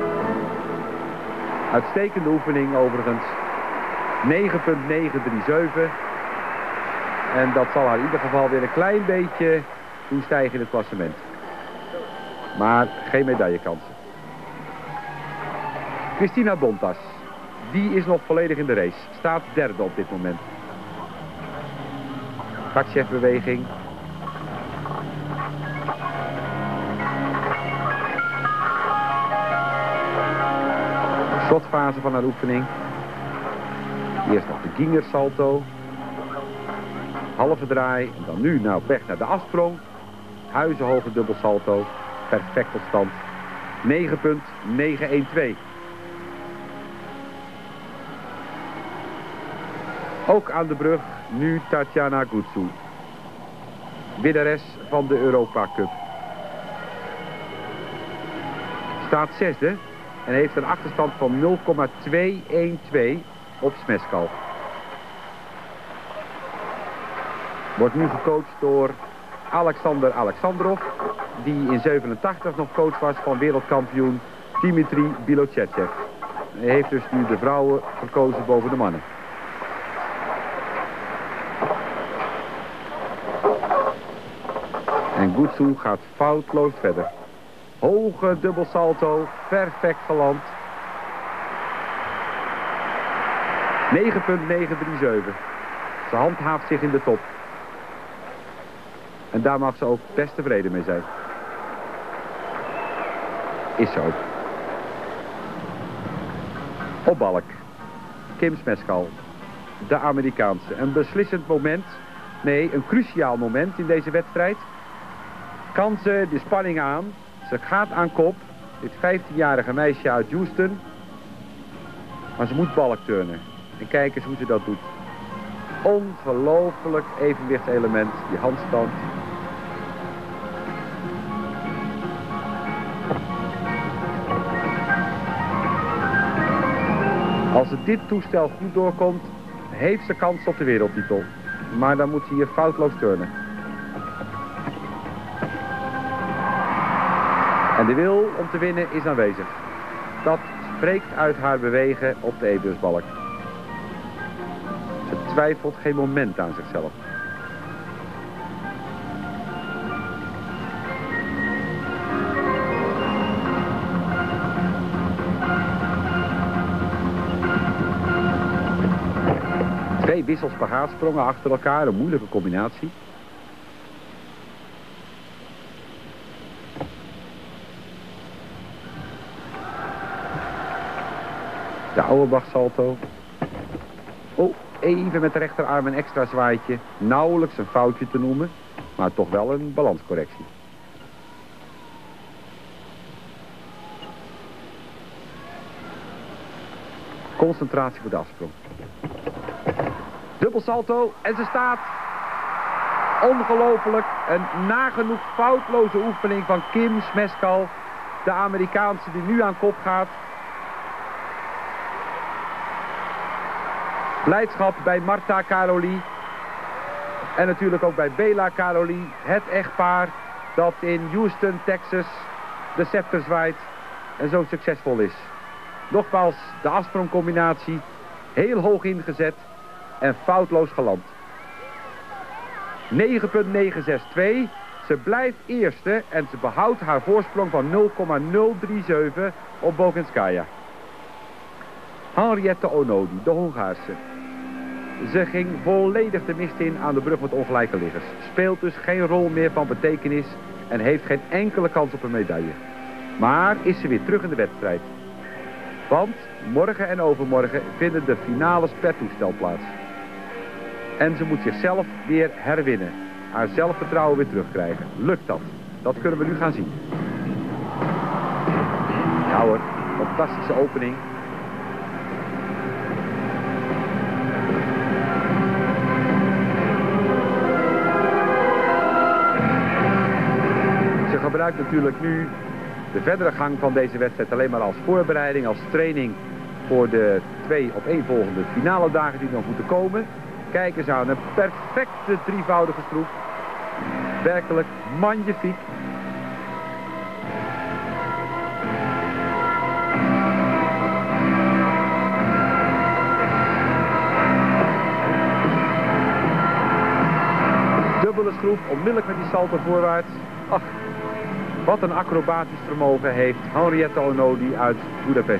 Uitstekende oefening overigens. negen komma negen drie zeven. En dat zal haar in ieder geval weer een klein beetje doen stijgen in het klassement. Maar geen medaillekansen. Christina Bontas. Die is nog volledig in de race. Staat derde op dit moment. Katchef-beweging. Slotfase van haar oefening. Eerst nog de Ginger salto. Halve draai. En dan nu nou op weg naar de afsprong. Huizenhoge dubbel salto. Perfect op stand. negen komma negen een twee. Ook aan de brug nu Tatjana Gutsu. Winnares van de Europa Cup. Staat zesde. En heeft een achterstand van nul komma twee een twee op Smeskal. Wordt nu gecoacht door Alexander Alexandrov. Die in zevenentachtig nog coach was van wereldkampioen Dimitri Bilotchev. Hij heeft dus nu de vrouwen verkozen boven de mannen. En Gutsu gaat foutloos verder. Hoge dubbel salto, perfect geland. negen komma negen drie zeven. Ze handhaaft zich in de top. En daar mag ze ook best tevreden mee zijn. Is ze ook. Op balk. Kim Smeskal. De Amerikaanse. Een beslissend moment. Nee, een cruciaal moment in deze wedstrijd. Kan ze de spanning aan. Ze gaat aan kop. Dit vijftienjarige meisje uit Houston. Maar ze moet balk turnen. En kijk eens hoe ze dat doet. Ongelooflijk evenwichtselement. Die handstand. Als het dit toestel goed doorkomt, heeft ze kans op de wereldtitel. Maar dan moet ze hier foutloos turnen. En de wil om te winnen is aanwezig. Dat spreekt uit haar bewegen op de evenwichtsbalk. Ze twijfelt geen moment aan zichzelf. wisselspagaatsprongen achter elkaar, een moeilijke combinatie. De Auerbach salto. Oh, even met de rechterarm een extra zwaaitje. Nauwelijks een foutje te noemen, maar toch wel een balanscorrectie. Concentratie voor de afsprong. Dubbel salto en ze staat. Ongelooflijk. Een nagenoeg foutloze oefening van Kim Smeskal. De Amerikaanse die nu aan kop gaat. Blijdschap bij Marta Karoli. En natuurlijk ook bij Bela Karoli. Het echtpaar dat in Houston, Texas de scepter zwaait en zo succesvol is. Nogmaals, de afsprongcombinatie heel hoog ingezet en foutloos geland. negen komma negen zes twee. Ze blijft eerste en ze behoudt haar voorsprong van nul komma nul drie zeven op Boginskaya. Henriette Onodi, de Hongaarse. Ze ging volledig de mist in aan de brug met ongelijke liggers. Speelt dus geen rol meer van betekenis en heeft geen enkele kans op een medaille. Maar is ze weer terug in de wedstrijd. Want morgen en overmorgen vinden de finales per toestel plaats. En ze moet zichzelf weer herwinnen. Haar zelfvertrouwen weer terugkrijgen. Lukt dat? Dat kunnen we nu gaan zien. Ja hoor, fantastische opening. Ze gebruikt natuurlijk nu de verdere gang van deze wedstrijd alleen maar als voorbereiding, als training voor de twee opeenvolgende finale dagen die nog moeten komen. Kijk eens aan, een perfecte drievoudige stroef. Werkelijk magnifiek. Dubbele schroef, onmiddellijk met die salto voorwaarts. Ach, wat een acrobatisch vermogen heeft Henriette Onodi uit Budapest.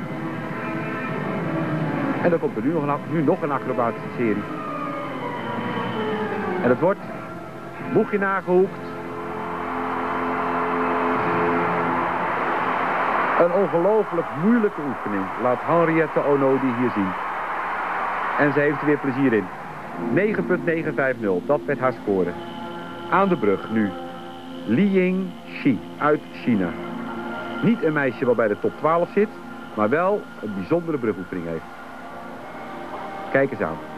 En dan komt er nu nog een, nu nog een acrobatische serie. En het wordt Mugina gehoekt. Een ongelooflijk moeilijke oefening laat Henriette Onodi hier zien. En ze heeft er weer plezier in. negen komma negen vijf nul, dat werd haar score. Aan de brug nu. Liying Shi uit China. Niet een meisje wat bij de top twaalf zit, maar wel een bijzondere brugoefening heeft. Kijk eens aan.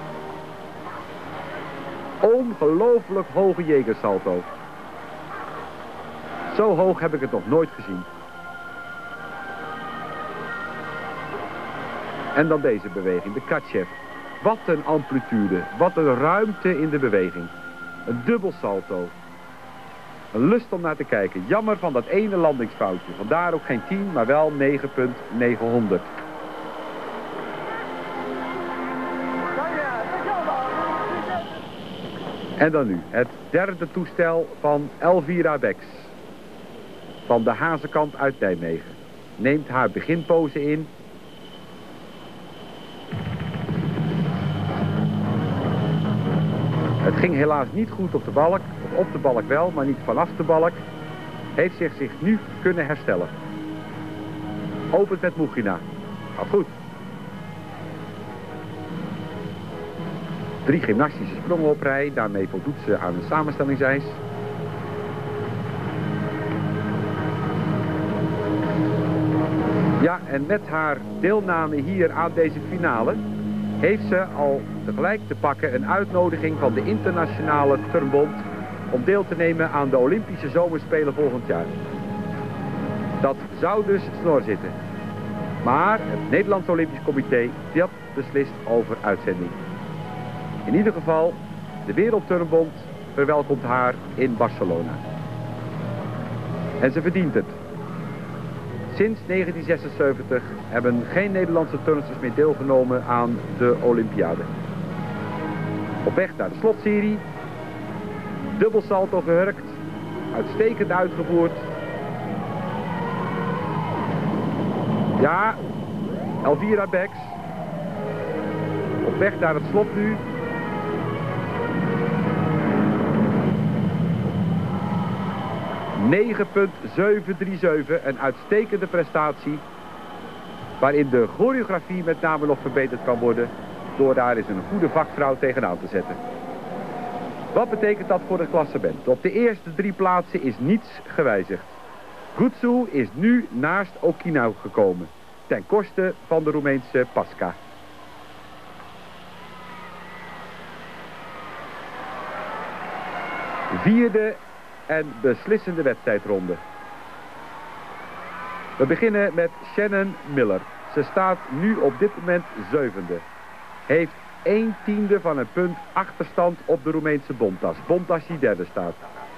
Ongelooflijk hoge Jägersalto. Zo hoog heb ik het nog nooit gezien. En dan deze beweging, de Katchev. Wat een amplitude, wat een ruimte in de beweging. Een dubbel salto. Een lust om naar te kijken. Jammer van dat ene landingsfoutje. Vandaar ook geen tien, maar wel negen komma negenhonderd. En dan nu het derde toestel van Elvira Beks. Van de Hazekamp uit Nijmegen. Neemt haar beginpose in. Het ging helaas niet goed op de balk. Of op de balk wel, maar niet vanaf de balk. Heeft zich, zich nu kunnen herstellen. Opent met Mugina. Gaat goed. Drie gymnastische sprongen op rij. Daarmee voldoet ze aan de samenstellingseis. Ja, en met haar deelname hier aan deze finale heeft ze al tegelijk te pakken een uitnodiging van de Internationale Turnbond om deel te nemen aan de Olympische Zomerspelen volgend jaar. Dat zou dus snor zitten. Maar het Nederlands Olympisch Comité dat beslist over uitzending. In ieder geval, de Wereldturnbond verwelkomt haar in Barcelona. En ze verdient het. Sinds negentien zesenzeventig hebben geen Nederlandse turnsters meer deelgenomen aan de Olympiade. Op weg naar de slotserie. Dubbel salto gehurkt. Uitstekend uitgevoerd. Ja, Elvira Beks. Op weg naar het slot nu. negen komma zeven drie zeven, een uitstekende prestatie. Waarin de choreografie met name nog verbeterd kan worden. Door daar eens een goede vakvrouw tegenaan te zetten. Wat betekent dat voor het klassement? Op de eerste drie plaatsen is niets gewijzigd. Gutsu is nu naast Okina gekomen. Ten koste van de Roemeense Pasca. Vierde en beslissende wedstrijdronde. We beginnen met Shannon Miller. Ze staat nu op dit moment zevende. Heeft een tiende van een punt achterstand op de Roemeense Bontas. Bontas die derde staat.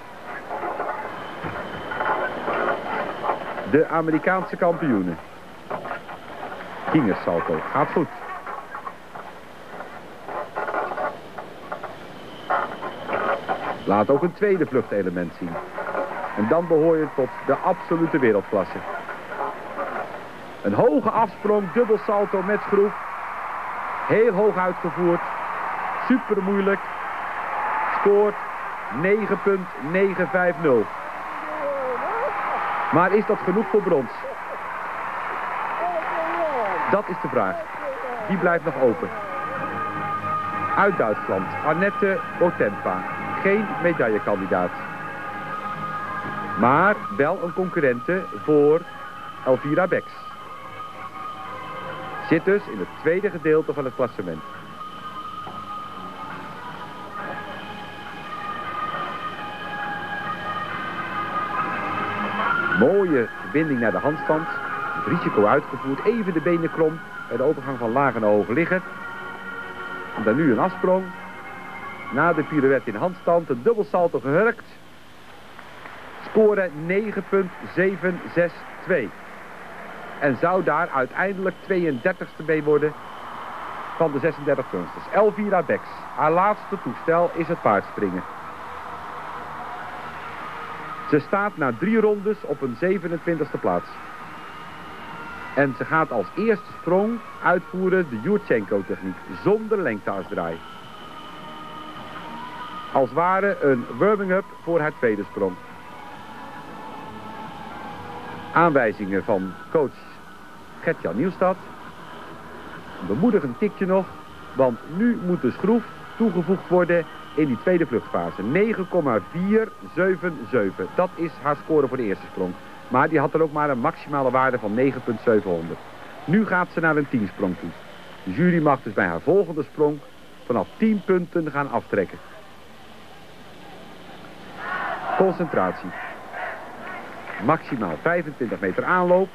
De Amerikaanse kampioenen. Kingersalto. Gaat goed. Laat ook een tweede vluchtelement zien. En dan behoor je tot de absolute wereldklasse. Een hoge afsprong, dubbel salto met schroef. Heel hoog uitgevoerd. Super moeilijk. Scoort negen komma negen vijf nul. Maar is dat genoeg voor brons? Dat is de vraag. Die blijft nog open. Uit Duitsland, Annette Botempa. Geen medaillekandidaat. Maar wel een concurrente voor Elvira Beks. Zit dus in het tweede gedeelte van het klassement. Mooie verbinding naar de handstand. Het risico uitgevoerd. Even de benen krom bij de overgang van laag naar hoog liggen. En dan nu een afsprong. Na de pirouette in handstand. Een dubbel salto gehurkt. Scoren negen komma zeven zes twee. En zou daar uiteindelijk tweeëndertigste mee worden van de zesendertig kunsters. Elvira Beks. Haar laatste toestel is het paardspringen. Ze staat na drie rondes op een zevenentwintigste plaats. En ze gaat als eerste sprong uitvoeren de Jurchenko-techniek. Zonder lengteafdraai. Als ware een warming-up voor haar tweede sprong. Aanwijzingen van coach Gert-Jan Nieuwstad. Een bemoedigend tikje nog. Want nu moet de schroef toegevoegd worden in die tweede vluchtfase. negen komma vier zeven zeven. Dat is haar score voor de eerste sprong. Maar die had er ook maar een maximale waarde van negen komma zevenhonderd. Nu gaat ze naar een tiensprong toe. De jury mag dus bij haar volgende sprong vanaf tien punten gaan aftrekken. Concentratie. Maximaal vijfentwintig meter aanloop.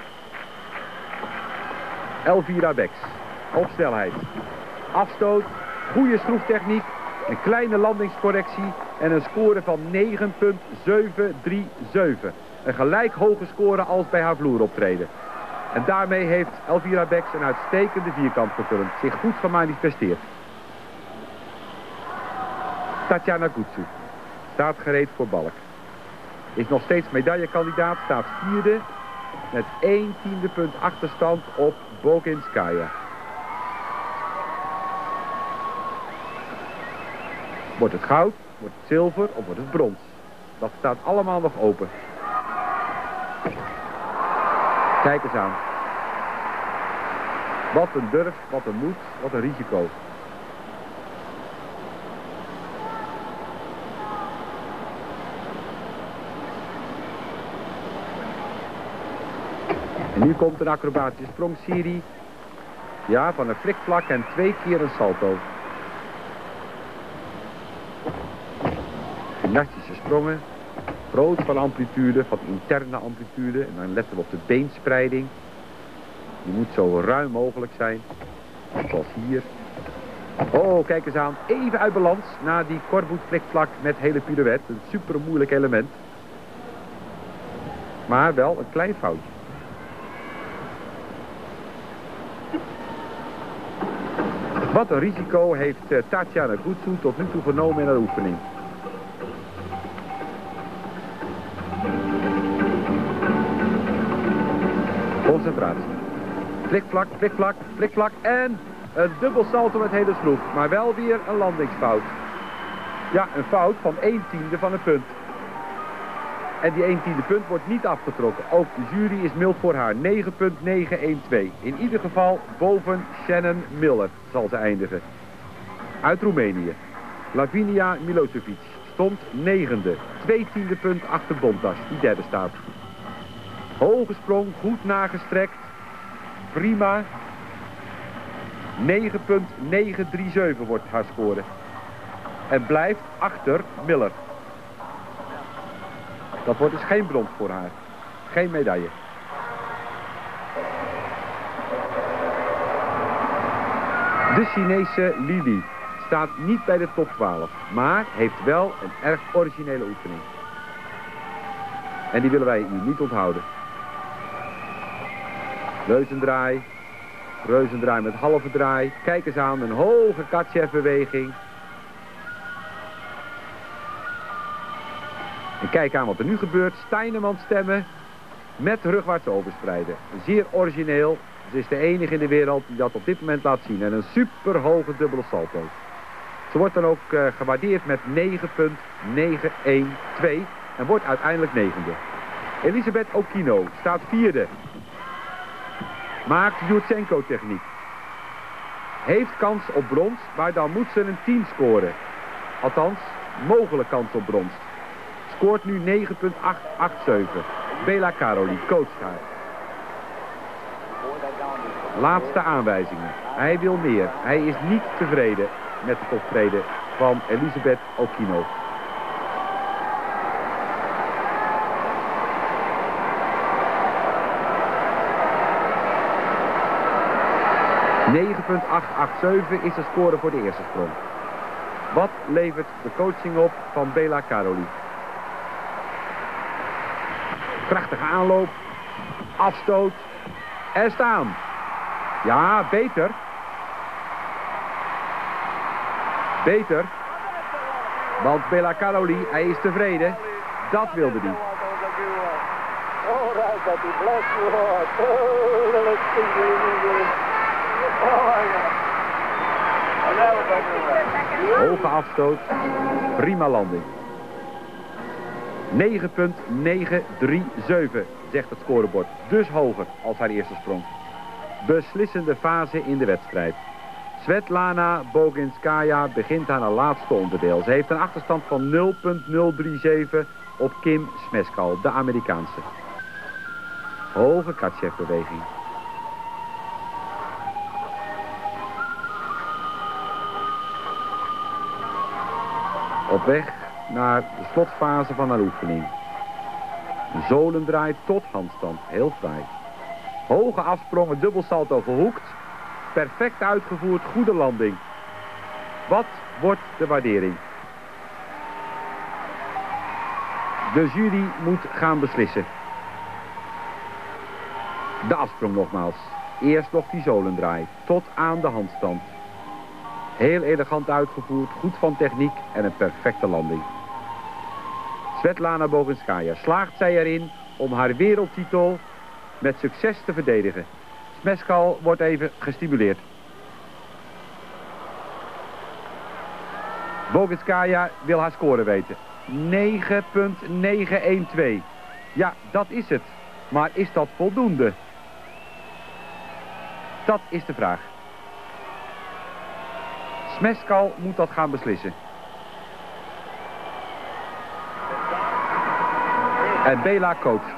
Elvira Beks. Op snelheid. Afstoot. Goede schroeftechniek. Een kleine landingscorrectie. En een score van negen komma zeven drie zeven. Een gelijk hoge score als bij haar vloeroptreden. En daarmee heeft Elvira Beks een uitstekende vierkant gevormd. Zich goed gemanifesteerd. Tatjana Gutsu. Staat gereed voor balk. Is nog steeds medaillekandidaat. Staat vierde. Met één tiende punt achterstand op Boginskaya. Wordt het goud, wordt het zilver of wordt het brons? Dat staat allemaal nog open. Kijk eens aan. Wat een durf, wat een moed, wat een risico. En nu komt een acrobatische sprongserie. Ja, van een flikvlak en twee keer een salto. Gymnastische sprongen. Groot van amplitude, van interne amplitude. En dan letten we op de beenspreiding. Die moet zo ruim mogelijk zijn. Zoals hier. Oh, kijk eens aan. Even uit balans na die kortvoet flikvlak met hele pirouette. Een super moeilijk element. Maar wel een klein foutje. Wat een risico heeft uh, Tatjana Gutsu tot nu toe genomen in haar oefening. Concentratie. Flikvlak, flikvlak, flikvlak en een dubbel salto met hele schroef, maar wel weer een landingsfout. Ja, een fout van één tiende van een punt. En die één tiende punt wordt niet afgetrokken. Ook de jury is mild voor haar. negen komma negen een twee. In ieder geval boven Shannon Miller zal ze eindigen. Uit Roemenië. Lavinia Milosevic stond negende. Twee tiende punt achter Bontas, die derde staat. Hoge sprong, goed nagestrekt. Prima. negen komma negen drie zeven wordt haar score. En blijft achter Miller. Dat wordt dus geen brons voor haar. Geen medaille. De Chinese Li Li staat niet bij de top twaalf, maar heeft wel een erg originele oefening. En die willen wij hier niet onthouden. Reuzendraai. Reuzendraai met halve draai. Kijk eens aan, een hoge Katjev-beweging. En kijk aan wat er nu gebeurt. Steineman stemmen met rugwaarts overspreiden. Zeer origineel. Ze is de enige in de wereld die dat op dit moment laat zien. En een super hoge dubbele salto. Ze wordt dan ook uh, gewaardeerd met negen komma negen een twee en wordt uiteindelijk negende. Elisabeth Okino staat vierde. Maakt Yurtsenko techniek. Heeft kans op brons, maar dan moet ze een tien scoren. Althans, mogelijk kans op brons. Scoort nu negen komma acht acht zeven. Bela Karolyi coacht haar. Laatste aanwijzingen. Hij wil meer. Hij is niet tevreden met het optreden van Elisabeth Okino. negen komma acht acht zeven is de score voor de eerste sprong. Wat levert de coaching op van Bela Karolyi? Krachtige aanloop. Afstoot. En staan. Ja, beter. Beter. Want Bela Karolyi, hij is tevreden. Dat wilde hij. Hoge afstoot. Prima landing. negen komma negen drie zeven zegt het scorebord. Dus hoger als haar eerste sprong. Beslissende fase in de wedstrijd. Svetlana Boginskaya begint aan haar laatste onderdeel. Ze heeft een achterstand van nul komma nul drie zeven op Kim Smeskal, de Amerikaanse. Hoge Katjev-beweging. Op weg naar de slotfase van haar oefening. Zolendraai tot handstand. Heel fraai. Hoge afsprongen, dubbel salto verhoekt. Perfect uitgevoerd, goede landing. Wat wordt de waardering? De jury moet gaan beslissen. De afsprong nogmaals. Eerst nog die zolendraai. Tot aan de handstand. Heel elegant uitgevoerd, goed van techniek en een perfecte landing. Svetlana Boginskaya slaagt zij erin om haar wereldtitel met succes te verdedigen. Smeskal wordt even gestimuleerd. Boginskaya wil haar score weten. negen komma negen een twee. Ja, dat is het. Maar is dat voldoende? Dat is de vraag. Smeskal moet dat gaan beslissen. En Bela coacht.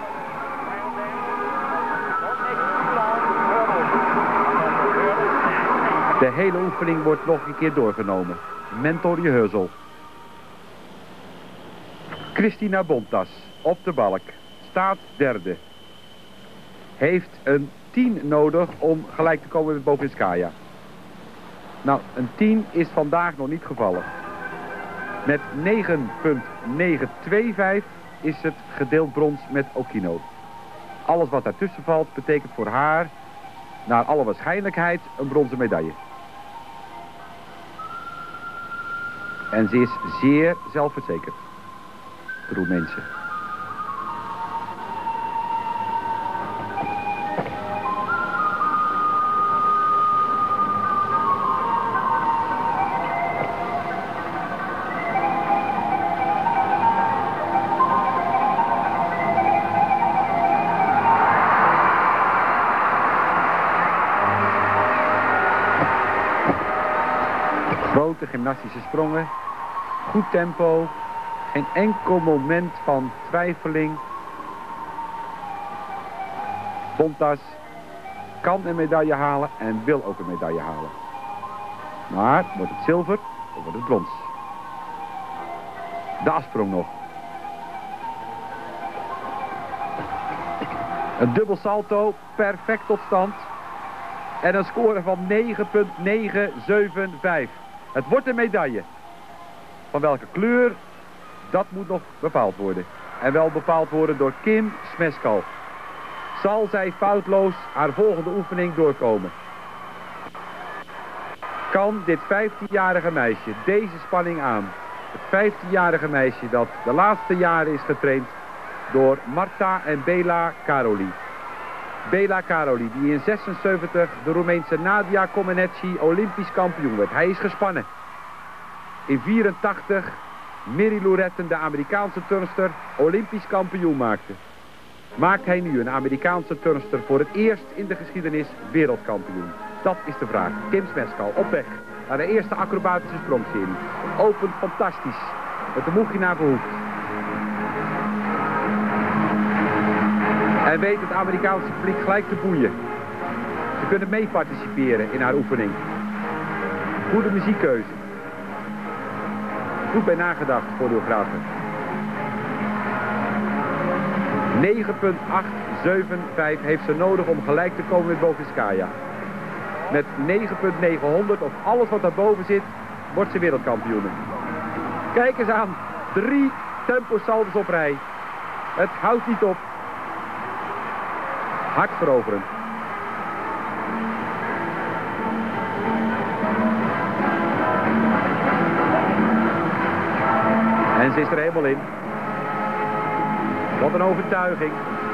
De hele oefening wordt nog een keer doorgenomen. Mentor rehearsal. Christina Bontas op de balk. Staat derde. Heeft een tien nodig om gelijk te komen met Boginskaya. Nou, een tien is vandaag nog niet gevallen. Met negen komma negen twee vijf is het gedeeld brons met Okino. Alles wat daartussen valt betekent voor haar, naar alle waarschijnlijkheid, een bronzen medaille. En ze is zeer zelfverzekerd. De Roemeense. gymnastische sprongen. Goed tempo. Geen enkel moment van twijfeling. Bontas kan een medaille halen en wil ook een medaille halen. Maar wordt het zilver of wordt het brons? De afsprong nog. Een dubbel salto, perfect tot stand. En een score van negen komma negen zeven vijf. Het wordt een medaille. Van welke kleur? Dat moet nog bepaald worden. En wel bepaald worden door Kim Smeskal. Zal zij foutloos haar volgende oefening doorkomen? Kan dit vijftienjarige meisje deze spanning aan? Het vijftienjarige meisje dat de laatste jaren is getraind door Marta en Bela Karoli. Bela Karoli, die in zesenzeventig de Roemeense Nadia Comaneci olympisch kampioen werd. Hij is gespannen. In vierentachtig Mary Lou Retton, de Amerikaanse turnster, olympisch kampioen maakte. Maakt hij nu een Amerikaanse turnster voor het eerst in de geschiedenis wereldkampioen? Dat is de vraag. Kim Smeskal op weg naar de eerste acrobatische sprongserie. Opent fantastisch met de Mugina Verhoek. En weet het Amerikaanse publiek gelijk te boeien. Ze kunnen mee participeren in haar oefening. Goede muziekkeuze. Goed bij nagedacht, choreografen. negen komma acht zeven vijf heeft ze nodig om gelijk te komen met Boginskaya. Met negen komma negenhonderd of alles wat daarboven zit, wordt ze wereldkampioen. Kijk eens aan. Drie temposalto's op rij. Het houdt niet op. Hard veroverend. En ze is er helemaal in. Wat een overtuiging.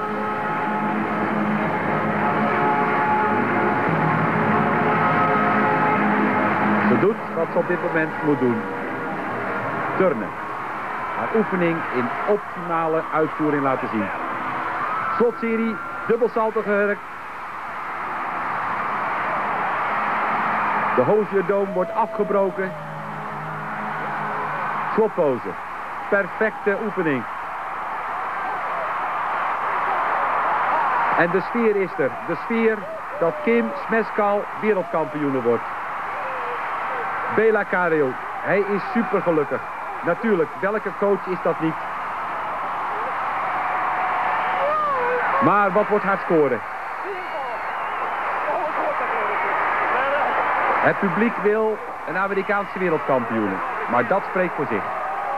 Ze doet wat ze op dit moment moet doen. Turnen. Haar oefening in optimale uitvoering laten zien. Slotserie, dubbel salto gehurkt. De Hozier-doom wordt afgebroken. Slotpose. Perfecte oefening. En de sfeer is er. De sfeer dat Kim Smeskal wereldkampioen wordt. Bela Karoli, hij is super gelukkig. Natuurlijk, welke coach is dat niet? Maar wat wordt haar score? Het publiek wil een Amerikaanse wereldkampioen. Maar dat spreekt voor zich.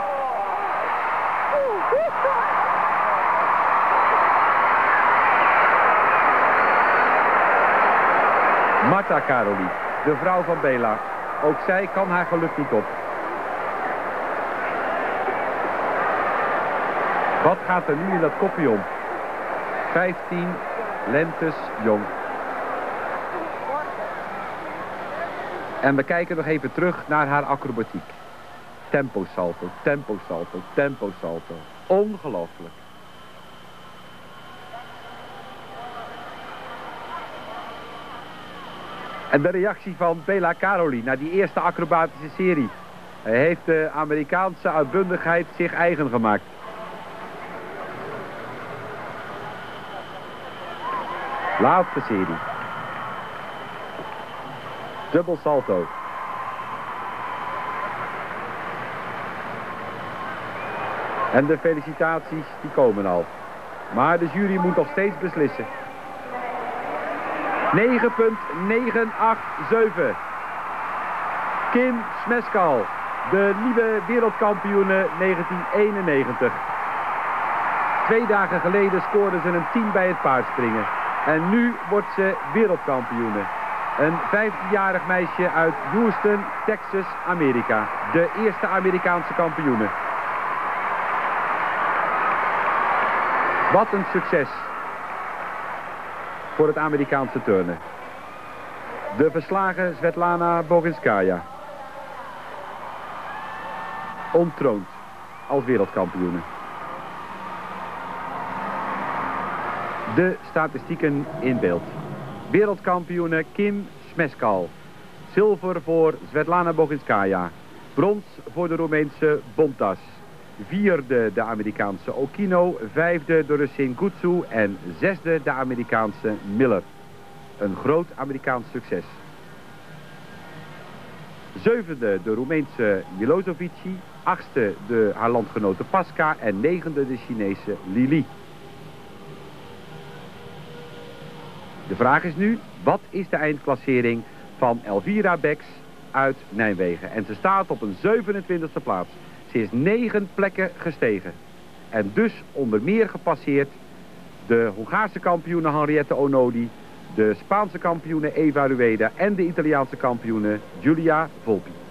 Marta Karoli, de vrouw van Bela. Ook zij kan haar geluk niet op. Wat gaat er nu in dat kopje om? vijftien lentes jong. En we kijken nog even terug naar haar acrobatiek. Tempo salto, tempo salto, tempo salto. Ongelooflijk. En de reactie van Bela Karoli naar die eerste acrobatische serie. Hij heeft de Amerikaanse uitbundigheid zich eigen gemaakt. Laatste serie. Dubbel salto. En de felicitaties die komen al. Maar de jury moet nog steeds beslissen. negen komma negen acht zeven. Kim Smeskal, de nieuwe wereldkampioene negentien eenennegentig. Twee dagen geleden scoorde ze een tien bij het paardspringen. En nu wordt ze wereldkampioene. Een vijftienjarig meisje uit Houston, Texas, Amerika. De eerste Amerikaanse kampioene. Wat een succes voor het Amerikaanse turnen. De verslagen Svetlana Boginskaya ontroond als wereldkampioene. De statistieken in beeld. Wereldkampioene Kim Smeskal. Zilver voor Svetlana Boginskaya. Brons voor de Roemeense Bontas. Vierde de Amerikaanse Okino, vijfde de Russin Gutsu en zesde de Amerikaanse Miller. Een groot Amerikaans succes. Zevende de Roemeense Milozovici, achtste de haar landgenote Pasca en negende de Chinese Lili. De vraag is nu, wat is de eindklassering van Elvira Beks uit Nijmegen? En ze staat op een zevenentwintigste plaats. Ze is negen plekken gestegen. En dus onder meer gepasseerd de Hongaarse kampioene Henriette Onodi, de Spaanse kampioene Eva Rueda en de Italiaanse kampioene Giulia Volpi.